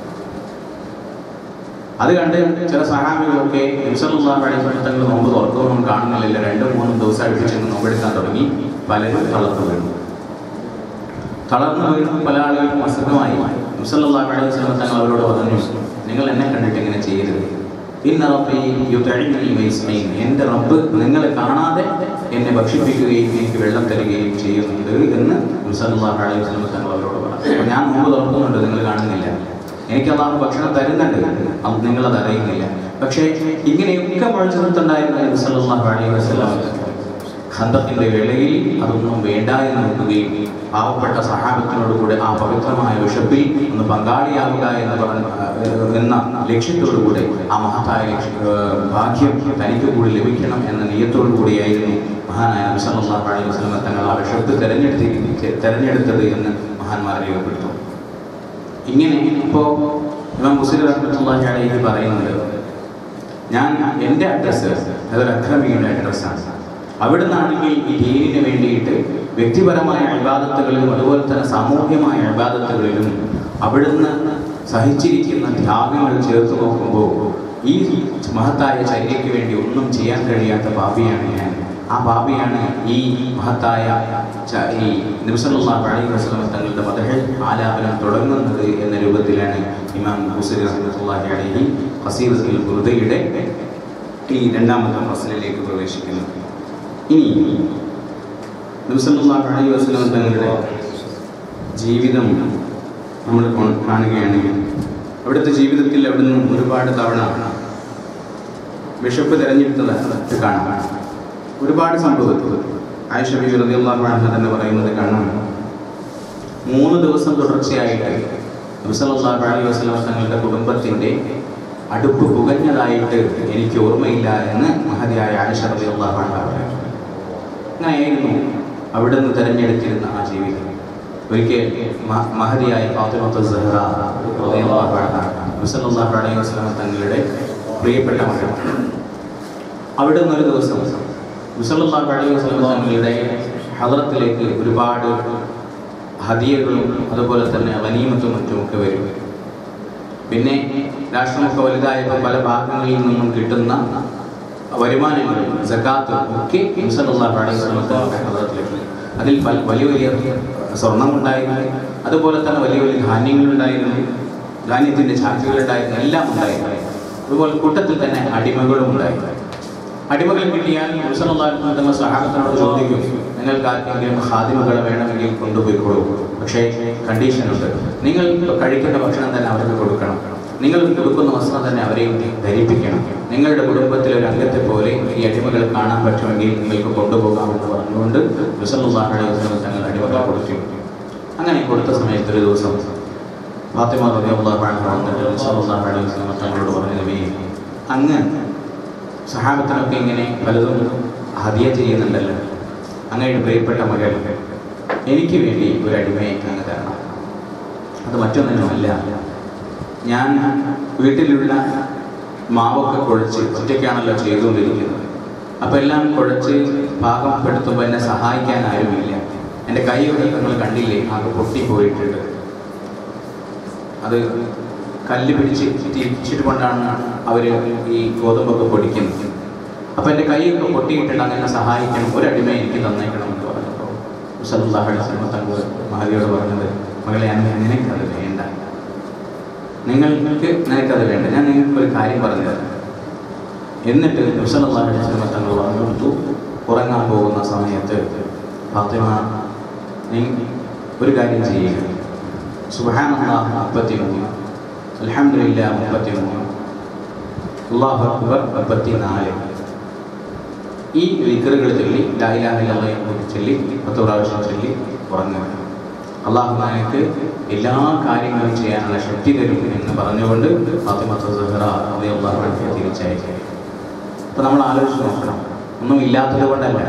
അത് കണ്ട് ചില സഹാബികളൊക്കെ നബി സല്ലല്ലാഹു അലൈഹി വസല്ലം തങ്ങൾ നോമ്പ് തുറക്കുന്നൊന്നും കാണുന്നില്ല. 2-3 ദിവസം അടുപ്പിച്ച് നോമ്പെടുക്കാൻ തുടങ്ങി. പലരും തളർന്നു വീണു. പല ആളുകൾക്കും അസുഖമായി. നബി സല്ലല്ലാഹു അലൈഹി വസല്ലം തങ്ങൾ അവരോട് പറഞ്ഞു, നിങ്ങൾ എന്നെ കണ്ടിട്ട് ഇങ്ങനെ ചെയ്യരുത്. ഇന്ന റബ്ബി യുതഇനി വയസ്മൈൻ, എൻ്റെ റബ്ബ് നിങ്ങളെ കാണാതെ എന്നെ ഭക്ഷിപ്പിക്കുകയും എനിക്ക് വെള്ളം തരികയും ചെയ്യുന്നുണ്ട് എന്ന് നബി സല്ലല്ലാഹു അലൈഹി വസല്ലം തങ്ങൾ അവരോട് പറഞ്ഞു. ഞാൻ നോമ്പ് തുറക്കുന്നുണ്ട്, നിങ്ങൾ കാണുന്നില്ല. എനിക്ക് അള്ളാഹു ഭക്ഷണം തരുന്നുണ്ട്, അത് നിങ്ങളത് അറിയുന്നില്ല. പക്ഷേ ഇങ്ങനെയൊക്കെ മുഴച്ചുണ്ടായിരുന്ന നബി സല്ലല്ലാഹു അലൈഹി വസല്ലം ഖന്തഖിന്റെ വേളയിൽ അതൊന്നും വേണ്ട എന്ന് നോക്കുകയും പാവപ്പെട്ട സഹാബത്തിനോട് കൂടെ ആ പവിത്രമായ വിശപ്പിൽ ഒന്ന് പങ്കാളിയാവുക എന്ന ലക്ഷ്യത്തോടുകൂടെ ആ മഹത്തായ ഭാഗ്യം തനിക്ക് കൂടി ലഭിക്കണം എന്ന നിയത്തോടു കൂടിയായിരുന്നു മഹാനായ നബി സല്ലല്ലാഹു അലൈഹി വസല്ലം തങ്ങൾ ആ വിശപ്പ് തെരഞ്ഞെടുത്തത് എന്ന് മഹാന്മാർ രേഖപ്പെടുത്തുന്നു. ഇങ്ങനെ ഇപ്പോൾ ഇമാം മുസ്ലിം റഹ്മത്തുള്ളാഹി അലൈഹി പറയുന്നുണ്ട്, ഞാൻ എൻ്റെ അഡ്രസ്സ് അതൊരു അക്രമിയുടെ അഡ്രസ്സാണ്. അവിടുന്നാണെങ്കിൽ ഈ ദീനിന് വേണ്ടിയിട്ട് വ്യക്തിപരമായ ഇബാദത്തുകളിലും അതുപോലെ തന്നെ സാമൂഹ്യമായ ഇബാദത്തുകളിലും അവിടുന്ന് സഹിച്ചിരിക്കുന്ന ത്യാഗങ്ങൾ ചേർത്ത് നോക്കുമ്പോൾ ഈ മഹത്തായ ചര്യയ്ക്ക് വേണ്ടി ഒന്നും ചെയ്യാൻ കഴിയാത്ത പാപിയാണ് ഞാൻ. ആ പാപിയാണ് ഈ മഹത്തായ ഈ നബി സല്ലല്ലാഹു അലൈഹി വസല്ലം തങ്ങളുടെ മദ്ഹ് ആലാപനം തുടങ്ങുന്നത് എന്ന രൂപത്തിലാണ് ഇമാം ബുസൈരി റഹ്മത്തുള്ളാഹി അലൈഹി ഖസീദത്തുൽ ബുർദയുടെ ഈ 2ാമത്തെ ഫസ്ലിലേക്ക് പ്രവേശിക്കുന്നത്. ഇനി നബി സല്ലല്ലാഹു അലൈഹി വസല്ലം തങ്ങളുടെ ജീവിതം നമ്മൾ കാണുകയാണെങ്കിൽ അവിടുത്തെ ജീവിതത്തിൽ അവിടുന്ന് ഒരുപാട് തവണ വിശപ്പ് തിരഞ്ഞെടുത്തത് കാണാം. ഒരുപാട് സംഭവത്തിൽ ആയിഷ ബീവി റളിയല്ലാഹു അൻഹ തന്നെ പറയുന്നത് കാണാം, 3 ദിവസം തുടർച്ചയായിട്ട് നബി സല്ലല്ലാഹു അലൈഹി വസല്ലം തങ്ങളുടെ കുടുംബത്തിൻ്റെ അടുപ്പ് പുകഞ്ഞതായിട്ട് എനിക്ക് ഓർമ്മയില്ല എന്ന് മഹതിയായ ആയിഷ റളിയല്ലാഹു അൻഹ പറയുന്നു. അങ്ങനെയായിരുന്നു അവിടുന്ന് തിരഞ്ഞെടുത്തിരുന്ന ആ ജീവിതം. ഒരിക്കൽ മഹതിയായ ഫാത്തിമത്തുൽ സഹ്റ റളിയല്ലാഹു അൻഹ നബി സല്ലല്ലാഹു അലൈഹി വസല്ലം തങ്ങളുടെ പ്രിയപ്പെട്ട മകളാണ്. അവിടുന്ന് ഒരു ദിവസം നബി സല്ലല്ലാഹു അലൈഹി വസല്ലം തങ്ങളുടെ ഹദ്റത്തിലേക്ക് ഒരുപാട് ഹദിയകളും അതുപോലെ തന്നെ ഗനീമത്തും മറ്റുമൊക്കെ വരും. പിന്നെ രാഷ്ട്രമൊക്കെ വലുതായപ്പോൾ പല ഭാഗങ്ങളിൽ നിന്നും കിട്ടുന്ന വരുമാനങ്ങളും സകാത്തും ഒക്കെ നബി സല്ലല്ലാഹു അലൈഹി വസല്ലം തങ്ങളുടെ ഹദ്റത്തിലേക്ക്, അതിൽ വലിയ വലിയ സ്വർണ്ണമുണ്ടായിരുന്നു, അതുപോലെ തന്നെ വലിയ വലിയ ധാന്യങ്ങളുണ്ടായിരുന്നു, ധാന്യത്തിൻ്റെ ചാക്കുകളുണ്ടായിരുന്നു, എല്ലാം ഉണ്ടായിരുന്നു. അതുപോലെ കൂട്ടത്തിൽ തന്നെ അടിമകളും ഉണ്ടായിരുന്നു. അടിമകൾ കിട്ടിയാൽ നബി സല്ലല്ലാഹു അലൈഹി വസല്ലം തങ്ങൾ സഹാബത്തിനോട് ചോദിക്കും, നിങ്ങൾക്ക് ആർക്കെങ്കിലും ഖാദിമുകളെ വേണമെങ്കിൽ കൊണ്ടുപോയിക്കോളൂ, പക്ഷേ കണ്ടീഷനുണ്ട്, നിങ്ങൾ കഴിക്കുന്ന ഭക്ഷണം തന്നെ അവർക്ക് കൊടുക്കണം, നിങ്ങൾ കൊടുക്കുന്ന വസ്ത്രം തന്നെ അവരെയും ധരിപ്പിക്കണം, നിങ്ങളുടെ കുടുംബത്തിലെ ഒരു അംഗത്തെ പോലെ ഈ അടിമകൾ കാണാൻ പറ്റുമെങ്കിൽ നിങ്ങൾക്ക് കൊണ്ടുപോകാമെന്ന് പറഞ്ഞുകൊണ്ട് നബി സല്ലല്ലാഹു അലൈഹി വസല്ലം തങ്ങൾ അടിമകളെ കൊടുത്തു. അങ്ങനെ കൊടുത്ത സമയത്ത് ഒരു ദിവസം ഫാത്തിമ റളിയല്ലാഹു അൻഹ വന്നിട്ട് നബി സല്ലല്ലാഹു അലൈഹി വസല്ലം തങ്ങളോട് പറഞ്ഞു, നബിയെ, അങ്ങ് സഹാബത്തിനൊക്കെ ഇങ്ങനെ പലതും ഹദിയ ചെയ്യുന്നുണ്ടല്ലോ, അങ്ങയുടെ പ്രിയപ്പെട്ട മകൾ എനിക്ക് വേണ്ടി ഒരു അടിമയെ അങ്ങ് തരണം. അത് മറ്റൊന്നിനുമല്ല, ഞാൻ വീട്ടിലുള്ള മാവൊക്കെ കുഴച്ച് ഒറ്റയ്ക്കാണല്ലോ ചെയ്തുകൊണ്ടിരിക്കുന്നത്. അപ്പോൾ എല്ലാം കുഴച്ച് പാകപ്പെടുത്തുമ്പോൾ എന്നെ സഹായിക്കാൻ ആരുമില്ല. എൻ്റെ കൈയൊക്കെ നിങ്ങൾ കണ്ടില്ലേ, ആകെ പൊട്ടിപ്പോയിട്ടുണ്ട്. അത് കല്ല് പിടിച്ച് തിരിച്ചിട്ട് കൊണ്ടാണ് അവർ ഈ ഗോതമ്പൊക്കെ പൊടിക്കുന്നത്. അപ്പോൾ എൻ്റെ കൈയൊക്കെ പൊട്ടിയിട്ടുണ്ട്, അങ്ങനെ സഹായിക്കണം, ഒരു അടിമയെ എനിക്ക് തന്നേക്കണം എന്ന് പറഞ്ഞപ്പോൾ സല്ലല്ലാഹു അലൈഹി വസല്ലം തങ്ങൾ മഹദിയോട് പറഞ്ഞത്, മകളെ, നിനക്കത് വേണ്ട, നിനക്കത് വേണ്ട, ഞാൻ നിങ്ങൾക്കൊരു കാര്യം പറഞ്ഞു തരാം. എന്നിട്ട് നബി സല്ലല്ലാഹു അലൈഹി വസല്ലം തങ്ങൾ പറഞ്ഞു കൊടുത്തു, ഉറങ്ങാൻ പോകുന്ന സമയത്ത് ഫാത്തിമ, നീ ഒരു കാര്യം ചെയ്യുക, സുബ്ഹാനല്ലാഹ് 33, അൽഹംദുലില്ലാഹ് 33, അല്ലാഹു അക്ബർ 34, ഈ ദിക്റുകൾ ചൊല്ലി ലാ ഇലാഹ ഇല്ലല്ലാഹ് ചൊല്ലി 10 പ്രാവശ്യം ചൊല്ലി ഉറങ്ങുക. അള്ളാഹു നമുക്ക് എല്ലാ കാര്യങ്ങളും ചെയ്യാനുള്ള ശക്തി തരും എന്ന് പറഞ്ഞുകൊണ്ട് ഫാത്തിമത്ത് സുഹറ റളിയല്ലാഹു അൻഹ തിരിച്ചയച്ചു. അപ്പോൾ നമ്മൾ ആലോചിച്ച് നോക്കണം, ഒന്നും ഇല്ലാത്തത് കൊണ്ടല്ല,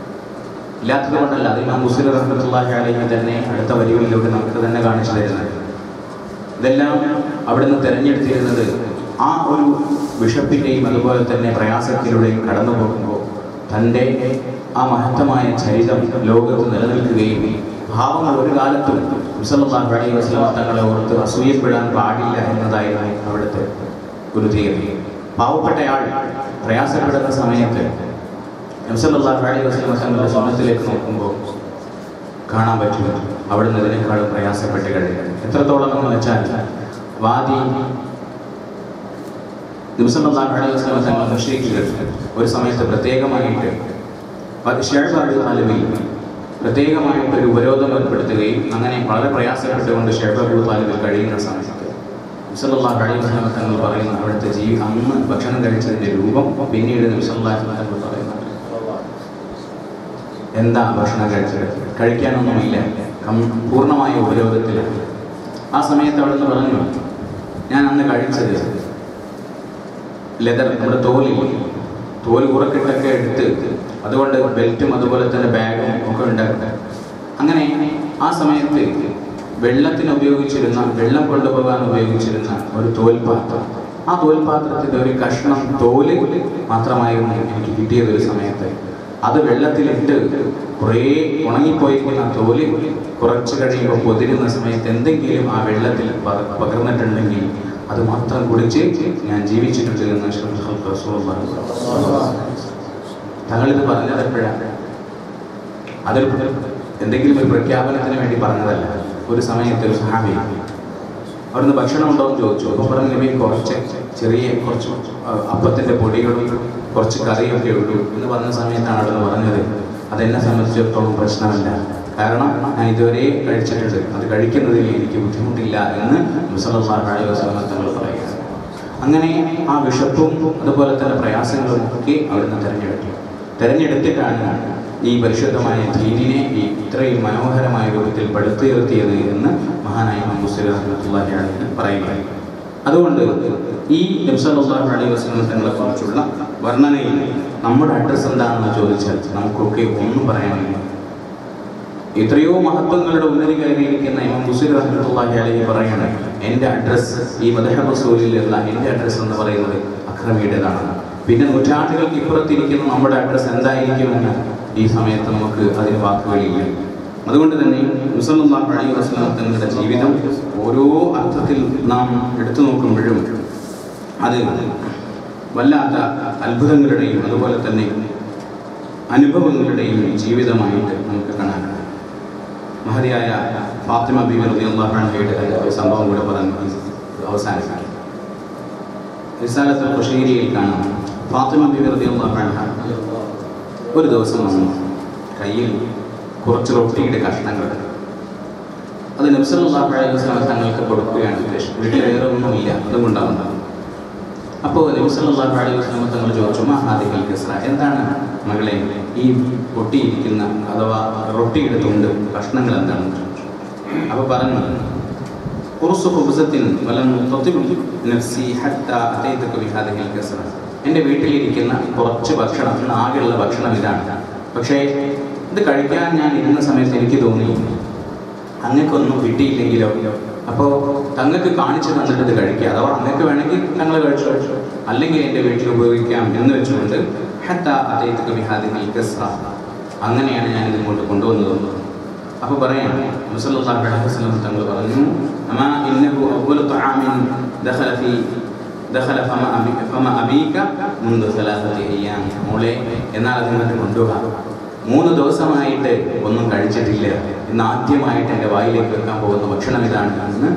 അത് ഇമാം മുസ്ലിം റഹ്മത്തുള്ളാഹി അലൈഹി തന്നെ അടുത്ത വരികളിലൂടെ നമുക്ക് തന്നെ കാണിച്ചു തരുന്നത്. ഇതെല്ലാം അവിടുന്ന് തിരഞ്ഞെടുത്തിരുന്നത് ആ ഒരു വിഷപ്പിൻ്റെയും അതുപോലെ തന്നെ പ്രയാസത്തിലൂടെയും കടന്നു പോകുമ്പോൾ തൻ്റെ ആ മഹത്തമായ ചരിതം ലോകത്ത് നിലനിൽക്കുകയും ഭാവങ്ങൾ ഒരു കാലത്തും സല്ലല്ലാഹു അലൈഹി വസല്ലം തങ്ങളെ ഓർത്ത് അസൂയപ്പെടാൻ പാടില്ല എന്നതായിരുന്നു അവിടുത്തെ ഒരു തീയതി. പാവപ്പെട്ടയാൾ പ്രയാസപ്പെടുന്ന സമയത്ത് സല്ലല്ലാഹു അലൈഹി വസല്ലം തങ്ങളുടെ സ്വന്തത്തിലേക്ക് നോക്കുമ്പോൾ കാണാൻ പറ്റും അവിടുന്ന് ഇതിനേക്കാളും പ്രയാസപ്പെട്ട് കഴിയും. എത്രത്തോളം എന്ന് വെച്ചാൽ വാദി സല്ലല്ലാഹു അലൈഹി വസല്ലം തങ്ങൾ മുശ്രിക്കുകൾ ഒരു സമയത്ത് പ്രത്യേകമായിട്ട് പ്രത്യേകമായിട്ട് ഒരു ഉപരോധം ഏർപ്പെടുത്തുകയും അങ്ങനെ വളരെ പ്രയാസപ്പെട്ടുകൊണ്ട് ഷൈബ് അബൂ താലിബിൽ കഴിയുന്ന സമയത്ത് സല്ലല്ലാഹു അലൈഹി വസല്ലം തങ്ങൾ പറയുന്ന അവിടുത്തെ അന്ന് ഭക്ഷണം കഴിച്ചതിൻ്റെ രൂപം പിന്നീട് സല്ലല്ലാഹു അലൈഹി വസല്ലം പറയുന്നത് എന്താ ഭക്ഷണം കഴിച്ചത്, കഴിക്കാനൊന്നുമില്ല, പൂർണ്ണമായ ഉപരോധത്തിലാണ്. ആ സമയത്ത് അവിടുന്ന് പറഞ്ഞു, ഞാൻ അന്ന് കഴിച്ചത് ലെതർ, നമ്മുടെ തോൽ ഉറക്കിട്ടൊക്കെ എടുത്ത് അതുകൊണ്ട് ബെൽറ്റും അതുപോലെ തന്നെ ബാഗും ഒക്കെ ഉണ്ടാക്കുക. അങ്ങനെ ആ സമയത്ത് വെള്ളം കൊണ്ടുപോകാൻ ഉപയോഗിച്ചിരുന്ന ഒരു തോൽപാത്രം, ആ തോൽപാത്രത്തിൻ്റെ ഒരു കഷ്ണം തോല് മാത്രമായിരുന്നു എനിക്ക് കിട്ടിയത്. ഒരു സമയത്ത് അത് വെള്ളത്തിലിട്ട് കുറേ ഉണങ്ങിപ്പോയിരിക്കുന്ന തോല് കുറച്ച് കഴിയുമ്പോൾ പൊതിരുന്ന സമയത്ത് എന്തെങ്കിലും ആ വെള്ളത്തിൽ പകർന്നിട്ടുണ്ടെങ്കിൽ അത് മാത്രം കുടിച്ച് ഞാൻ ജീവിച്ചിട്ടുണ്ട് എന്ന് തങ്ങളിത് പറഞ്ഞത് എപ്പോഴാണ്? അതൊരു എന്തെങ്കിലും ഒരു പ്രഖ്യാപനത്തിന് വേണ്ടി പറഞ്ഞതല്ല. ഒരു സമയത്ത് ഒരു സഹാബി അവിടുന്ന് ഭക്ഷണം ഉണ്ടോ എന്ന് ചോദിച്ചു. അപ്പോൾ പറഞ്ഞു, കുറച്ച് അപ്പത്തിൻ്റെ പൊടികളും കുറച്ച് കറിയൊക്കെ ഉള്ളൂ എന്ന് പറഞ്ഞ സമയത്താണ് അവിടുന്ന് പറഞ്ഞത്, അതെന്നെ സംബന്ധിച്ചിടത്തോളം പ്രശ്നമല്ല, കാരണം ഞാൻ ഇതുവരെ കഴിച്ചിട്ടുണ്ട്, അത് കഴിക്കുന്നതിൽ എനിക്ക് ബുദ്ധിമുട്ടില്ല എന്ന് സല്ലല്ലാഹു അലൈഹി വസല്ലം തങ്ങൾ പറയുക. അങ്ങനെ ആ വിഷപ്പും അതുപോലെ തന്നെ പ്രയാസങ്ങളും ഒക്കെ അവിടുന്ന് തിരഞ്ഞെടുത്തിട്ടാണ് ഈ പരിശുദ്ധമായ ദീനിനെ ഇത്രയും മനോഹരമായ രൂപത്തിൽ പടുത്തുയർത്തിയത് എന്ന് മഹാനായ ഇമാം മുസ്ലിം റഹ്മത്തുള്ളാഹി അലൈഹി പറയുകയാണ്. അതുകൊണ്ട് ഈ നബി സല്ലല്ലാഹു അലൈഹി വസല്ലം തങ്ങളെ കുറിച്ചുള്ള വർണ്ണനയിൽ നമ്മുടെ അഡ്രസ്സ് എന്താണെന്ന് ചോദിച്ചാൽ നമുക്കൊക്കെ ഒന്നും പറയാനില്ല. എത്രയോ മഹത്വങ്ങളുടെ ഉന്നതി കയറിയിരിക്കുന്ന ഇമാം മുസ്ലിം റഹ്മത്തുള്ളാഹി അലൈഹി പറയാണ്, എൻ്റെ അഡ്രസ്സ് ഈ മദ്ഹബ് റസൂലിലുള്ള എൻ്റെ അഡ്രസ്സ് എന്ന് പറയുന്നത് അക്രമിയുടേതാണ്. പിന്നെ നൂറ്റാണ്ടുകൾക്ക് ഇപ്പുറത്തിരിക്കുന്ന നമ്മുടെ അഡ്രസ്സ് എന്തായിരിക്കുമെന്ന് ഈ സമയത്ത് നമുക്ക് അതിന് വാക്കുകളില്ല. അതുകൊണ്ട് തന്നെ സല്ലല്ലാഹു അലൈഹി വസല്ലം തങ്ങളുടെ ജീവിതം ഓരോ അർത്ഥത്തിൽ നാം എടുത്തു നോക്കുമ്പോഴും അത് വല്ലാത്ത അത്ഭുതങ്ങളുടെയും അതുപോലെ തന്നെ അനുഭവങ്ങളുടെയും ജീവിതമായിട്ട് നമുക്ക് കാണാൻ. മഹതിയായ ഫാത്തിമ ബീവി റളിയല്ലാഹു അൻഹയുടെ സംഭവം കൂടെ പറഞ്ഞ് അവസാനിക്കാം. റിസാലത്തുൽ ഖുശൈരിയിൽ കാണാം, ഫാത്തിമ ബീവി റളിയല്ലാഹു അൻഹ ഒരു ദിവസം വന്നു, കയ്യിൽ കുറച്ച് റൊട്ടിയുടെ കഷ്ണങ്ങൾ, അത് നബി സല്ലല്ലാഹു അലൈഹി വസല്ലം തങ്ങൾക്ക് കൊടുക്കുകയാണ് ഉദ്ദേശം. വീട്ടിൽ വേറെ ഒന്നുമില്ല, അതുകൊണ്ടാണ്. അപ്പോൾ നബി സല്ലല്ലാഹു അലൈഹി വസല്ലം തങ്ങൾ ചോദിച്ചു, മാ ഹാദിഹിൽ കിസ്റ, എന്താണ് മകളെ ഈ പൊട്ടിയിരിക്കുന്ന അഥവാ റൊട്ടിയുടെ തുണ്ട് കഷ്ണങ്ങൾ എന്താണെന്ന് ചോദിച്ചു. അപ്പോൾ പറഞ്ഞു, ഖുർസു ഖുബ്സത്തിൻ വലം തതിബ് നഫ്സി ഹത്താ അതൈതുക ബിഹാദിഹിൽ കിസ്റ, എൻ്റെ വീട്ടിലിരിക്കുന്ന കുറച്ച് ഭക്ഷണം, ആകെയുള്ള ഭക്ഷണം ഇതാണ്, പക്ഷേ ഇത് കഴിക്കാൻ ഞാൻ ഇരുന്ന സമയത്ത് എനിക്ക് തോന്നി അങ്ങക്കൊന്നും കിട്ടിയില്ലെങ്കിലോ, അപ്പോൾ തങ്ങൾക്ക് കാണിച്ചു തന്നിട്ട് ഇത് കഴിക്കുക, അഥവാ അങ്ങക്ക് വേണമെങ്കിൽ ഞങ്ങൾ കഴിച്ചു, അല്ലെങ്കിൽ എൻ്റെ വീട്ടിൽ ഉപയോഗിക്കാം എന്ന് വെച്ചുകൊണ്ട് ഹത്താ അതൈതുക ബിഹാദിഹിൽ കിസ്റ, അങ്ങനെയാണ് ഞാൻ ഇതുകൊണ്ട് കൊണ്ടുവന്നത്. അപ്പോൾ പറയാം, നബി സല്ലല്ലാഹു അലൈഹി വസല്ലം തങ്ങൾ പറഞ്ഞു, അമാ ഇന്നഹു അവ്വലു തആമിൻ ദഖല ഫമ അബീക മുൻദു സലാസതി അയ്യാം, മോളെ എന്നാൽ അത് ഇങ്ങോട്ട് കൊണ്ടുപോകാം, 3 ദിവസമായിട്ട് ഒന്നും കഴിച്ചിട്ടില്ല, ഇന്ന് ആദ്യമായിട്ട് എൻ്റെ വായിലേക്ക് വെക്കാൻ പോകുന്ന ഭക്ഷണം ഇതാണ് എന്ന്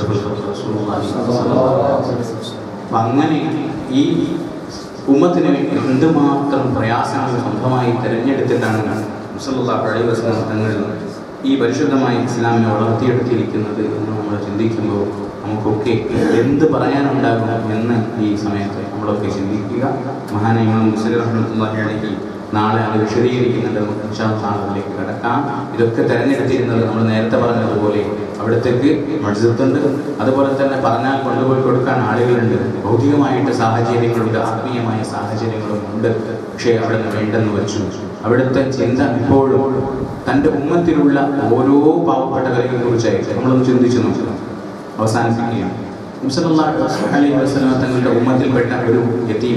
അപ്പം അങ്ങനെ ഈ ഉമ്മത്തിന് എന്തുമാത്രം പ്രയാസങ്ങൾ സ്വന്തമായി തിരഞ്ഞെടുത്തിട്ടാണ് സല്ലല്ലാഹു അലൈഹി വസല്ലം തങ്ങൾ ഈ പരിശുദ്ധമായ ഇസ്ലാമിനെ വളർത്തിയെടുത്തിരിക്കുന്നത് എന്ന് നമ്മൾ ചിന്തിക്കുമ്പോൾ നമുക്കൊക്കെ എന്ത് പറയാനുണ്ടാകും എന്ന് ഈ സമയത്ത് നമ്മളൊക്കെ ചിന്തിക്കുക. മഹാനായ ഇമാം മുസ്ലിം റഹ്മത്തുള്ളാഹി അലൈഹി നാളെ അത് വിശദീകരിക്കുന്നുണ്ട്. നമുക്ക് ഇൻഷാ അല്ലാഹ് അതിലേക്ക് കടക്കാം. ഇതൊക്കെ തിരഞ്ഞെടുത്തിരുന്നത് നമ്മൾ നേരത്തെ പറഞ്ഞതുപോലെ അവിടത്തേക്ക് മസ്ജിദുണ്ട്, അതുപോലെ തന്നെ പറഞ്ഞാൽ കൊണ്ടുപോയി കൊടുക്കാൻ ആളുകളുണ്ട്, ഭൗതികമായിട്ട് സാഹചര്യങ്ങളുണ്ട്, ആത്മീയമായ സാഹചര്യങ്ങളും ഉണ്ട്. പക്ഷേ അവിടെ നിന്ന് വേണ്ടെന്ന് വെച്ചു. അവിടുത്തെ ചിന്ത ഇപ്പോഴും തൻ്റെ ഉമ്മത്തിലുള്ള ഓരോ പാവപ്പെട്ടവരെയും കുറിച്ചായിട്ട് നമ്മളൊന്ന് ചിന്തിച്ചു നോക്കണം. അവസാനിപ്പിക്കുകയാണ്. നബി സല്ലല്ലാഹു അലൈഹി വസല്ലം തങ്ങളുടെ ഉമ്മത്തിൽപ്പെട്ട ഒരു യതീം,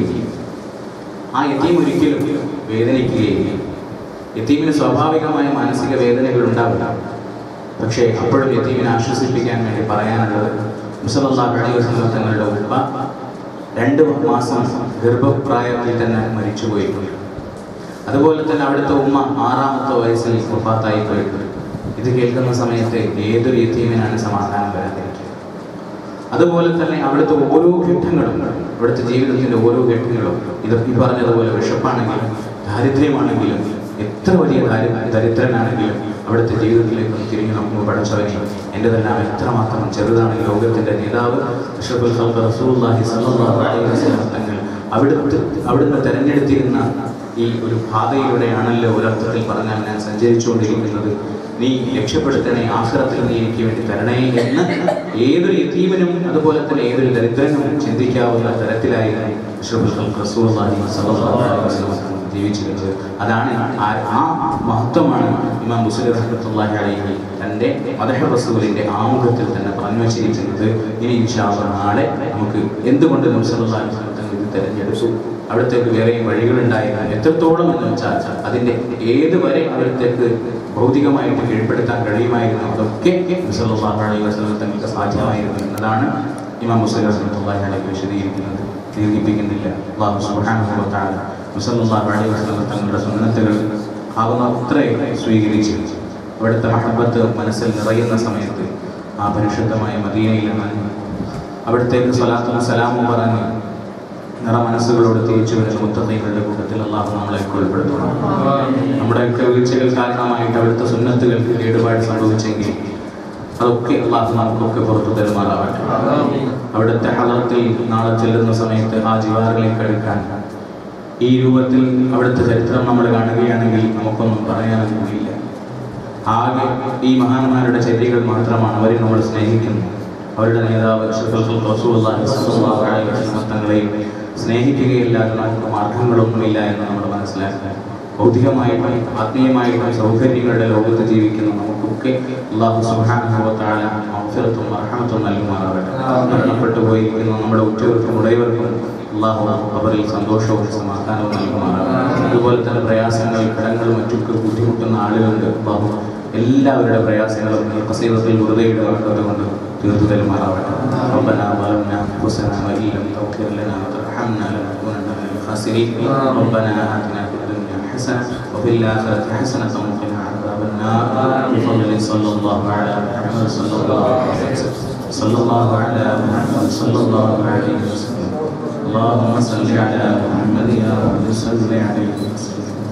ആ യതീം ഒരിക്കലും വേദനിക്കുകയില്ല. യതീമിന് സ്വാഭാവികമായ മാനസിക വേദനകൾ ഉണ്ടാവില്ല. പക്ഷേ അപ്പോഴും യതീമിനെ ആശ്വസിപ്പിക്കാൻ വേണ്ടി പറയാനുള്ളത്, നബി സല്ലല്ലാഹു അലൈഹി വസല്ലം തങ്ങളുടെ ഉപ്പ 2 മാസം ഗർഭപ്രായത്തിൽ തന്നെ മരിച്ചുപോയിട്ടുണ്ട്. അതുപോലെ തന്നെ അവിടുത്തെ ഉമ്മ 6ാമത്തെ വയസ്സിൽ വഫാത്തായി പോയിട്ടുണ്ട്. ഇത് കേൾക്കുന്ന സമയത്ത് ഏതൊരു യതീമിനാണ് സമാധാനം വരാതിരിക്കുക? അതുപോലെ തന്നെ അവിടുത്തെ ഓരോ ഘട്ടങ്ങളും, ഇവിടുത്തെ ജീവിതത്തിൻ്റെ ഓരോ ഘട്ടങ്ങളും, ഇത് ഈ പറഞ്ഞതുപോലെ വിശപ്പാണെങ്കിലും ദാരിദ്ര്യമാണെങ്കിലും എത്ര വലിയ ദരിദ്രനാണെങ്കിലും അവിടുത്തെ ജീവിതത്തിലേക്ക് തിരിഞ്ഞു നോക്കുമ്പോൾ പഠിച്ചവനെ എൻ്റെതെല്ലാം എത്രമാത്രം ചെറുതാണ്. ലോകത്തിൻ്റെ നേതാവ് അഷ്റഫുൽ ഖൽഖ് റസൂലുള്ളാഹി സ്വല്ലല്ലാഹു അലൈഹി വസല്ലം തങ്ങൾ അവിടുന്ന് തിരഞ്ഞെടുത്തിരുന്ന ഈ ഒരു പാതയിലൂടെയാണല്ലോ ഒരർത്ഥത്തിൽ പറഞ്ഞാൽ ഞാൻ സഞ്ചരിച്ചുകൊണ്ടിരിക്കുന്നത്. നീ രക്ഷപ്പെടുത്തണേ, ആഖിറത്തിൽ നീ എനിക്ക് വേണ്ടി തരണേ എന്ന് ഏതൊരു യതീമിനും അതുപോലെ തന്നെ ഏതൊരു ദരിദ്രനും ചിന്തിക്കാവുന്ന തരത്തിലായിരുന്നു അഷ്റഫുൽ ഖൽഖ് റസൂലുള്ളാഹി സ്വല്ലല്ലാഹു അലൈഹി വസല്ലം ജീവിച്ചിരുന്നത്. അതാണ് ആ മഹത്വമാണ് ഇമാം ബുസ്രി റഹ്മത്തുള്ളാഹി അലൈഹി തൻ്റെ മദ്ഹ് റസൂലിൻ്റെ ആമുഖത്തിൽ തന്നെ പറഞ്ഞു വച്ചിരിക്കുന്നത്. ഇനി ഇൻഷാ അല്ലാഹ് നാളെ നമുക്ക് എന്തുകൊണ്ട് നബി സല്ലല്ലാഹു അലൈഹി വസല്ലം തങ്ങൾ ഇത് തിരഞ്ഞെടുത്തു, അവിടത്തേക്ക് വേറെയും വഴികളുണ്ടായിരുന്നു, എത്രത്തോളം എന്ന് വെച്ചാൽ അതിൻ്റെ ഏതുവരെ അവിടത്തേക്ക് ഭൗതികമായിട്ട് കീഴ്പ്പെടുത്താൻ കഴിയുമായിരുന്നു, അതൊക്കെ നബി സല്ലല്ലാഹു അലൈഹി വസല്ലം തങ്ങൾക്ക് സാധ്യമായിരുന്നു എന്നതാണ് ഇമാം ബുസ്രി റഹ്മത്തുള്ളാഹി അലൈഹി വിശദീകരിക്കുന്നത്. ദീർഘിപ്പിക്കുന്നില്ല. അല്ലാഹു സുബ്ഹാനഹു വ തആല നബി സല്ലല്ലാഹു അലൈഹി വസല്ലം തങ്ങളുടെ സുന്നത്തുകൾ ആവുന്നത്രയും സ്വീകരിച്ച് അവിടുത്തെ മഹബത്ത് മനസ്സിൽ നിറയുന്ന സമയത്ത് ആ പരിശുദ്ധമായ മദീനയിലാണ് അവിടത്തേക്ക് സ്വലാത്തും സലാമും പറഞ്ഞ് നിറമനസ്സുകളോട് തിരിച്ചു വരുന്ന മുത്തഖീങ്ങളുടെ കൂട്ടത്തിൽ അല്ലാഹു നമ്മളെയൊക്കെ ഉൾപ്പെടുത്തണം. നമ്മുടെയൊക്കെ വീഴ്ചകൾ കാരണമായിട്ട് അവിടുത്തെ സുന്നത്തുകൾക്ക് കേടുപാട് സംഭവിച്ചെങ്കിൽ അതൊക്കെ അല്ലാഹു നമുക്കൊക്കെ പുറത്തു തരുമാറാവട്ടെ. അവിടുത്തെ ഹളത്തിൽ നാളെ ചെല്ലുന്ന സമയത്ത് ആ ജിവാറിലേക്ക് അടുക്കാൻ ഈ രൂപത്തിൽ അവിടുത്തെ ചരിത്രം നമ്മൾ കാണുകയാണെങ്കിൽ നമുക്കൊന്നും പറയാനൊന്നുമില്ല. ആകെ ഈ മഹാന്മാരുടെ ചര്യകൾ മാത്രമാണ് അവരെ നമ്മൾ സ്നേഹിക്കുന്നത്. അവരുടെ നേതാവ് അഷ്റഫുൽ ഖൽഖ് റസൂലുള്ളാഹി സ്വല്ലല്ലാഹു അലൈഹി വസല്ലം തങ്ങളെയും സ്നേഹിക്കുകയില്ലാതെ നമുക്ക് മാർഗങ്ങളൊന്നുമില്ല എന്ന് നമ്മൾ മനസ്സിലാക്കുക. ഭൗതികമായിട്ടും ആത്മീയമായിട്ടും സൗകര്യങ്ങളുടെ ലോകത്ത് ജീവിക്കുന്ന നമുക്കൊക്കെ അല്ലാഹു സുബ്ഹാനഹു വ തആല മഗ്ഫിറത്തും റഹ്മത്തും നൽകുമാറാവട്ടെ. മരണപ്പെട്ടു പോയിരിക്കുന്ന നമ്മുടെ ഉറ്റവർക്കും ഉടയവർക്കും അല്ലാഹു അവരിൽ സന്തോഷവും സമാധാനവും നൽകുമാറാവട്ടെ. അതുപോലെ തന്നെ പ്രയാസങ്ങൾ, കടങ്ങളും മറ്റൊക്കെ ബുദ്ധിമുട്ടുന്ന ആളുകളുണ്ട്. അല്ലാഹു എല്ലാവരുടെ പ്രയാസങ്ങളും ഖസീറത്തിൽ വെറുതെയുടെ വർക്കത്തുകൊണ്ട് തീർത്തു തരുമാറാവട്ടെ. റബ്ബനാ ളലംനാ അൻഫുസനാ വഇൻ ലം തഗ്ഫിർ ലനാ വതർഹംനാ ലനകൂനന്ന മിനൽ ഖാസിരീൻ. റബ്ബനാ ആതിനാ ഫിദ് ദുനിയാ ഹസനة وفي الآخرة حسنة وقنا عذاب النار. بفضل صلى الله على محمد صلى الله على محمد صلى الله عليه وسلم. اللهم صل على محمد يا رب صل عليه وسلم.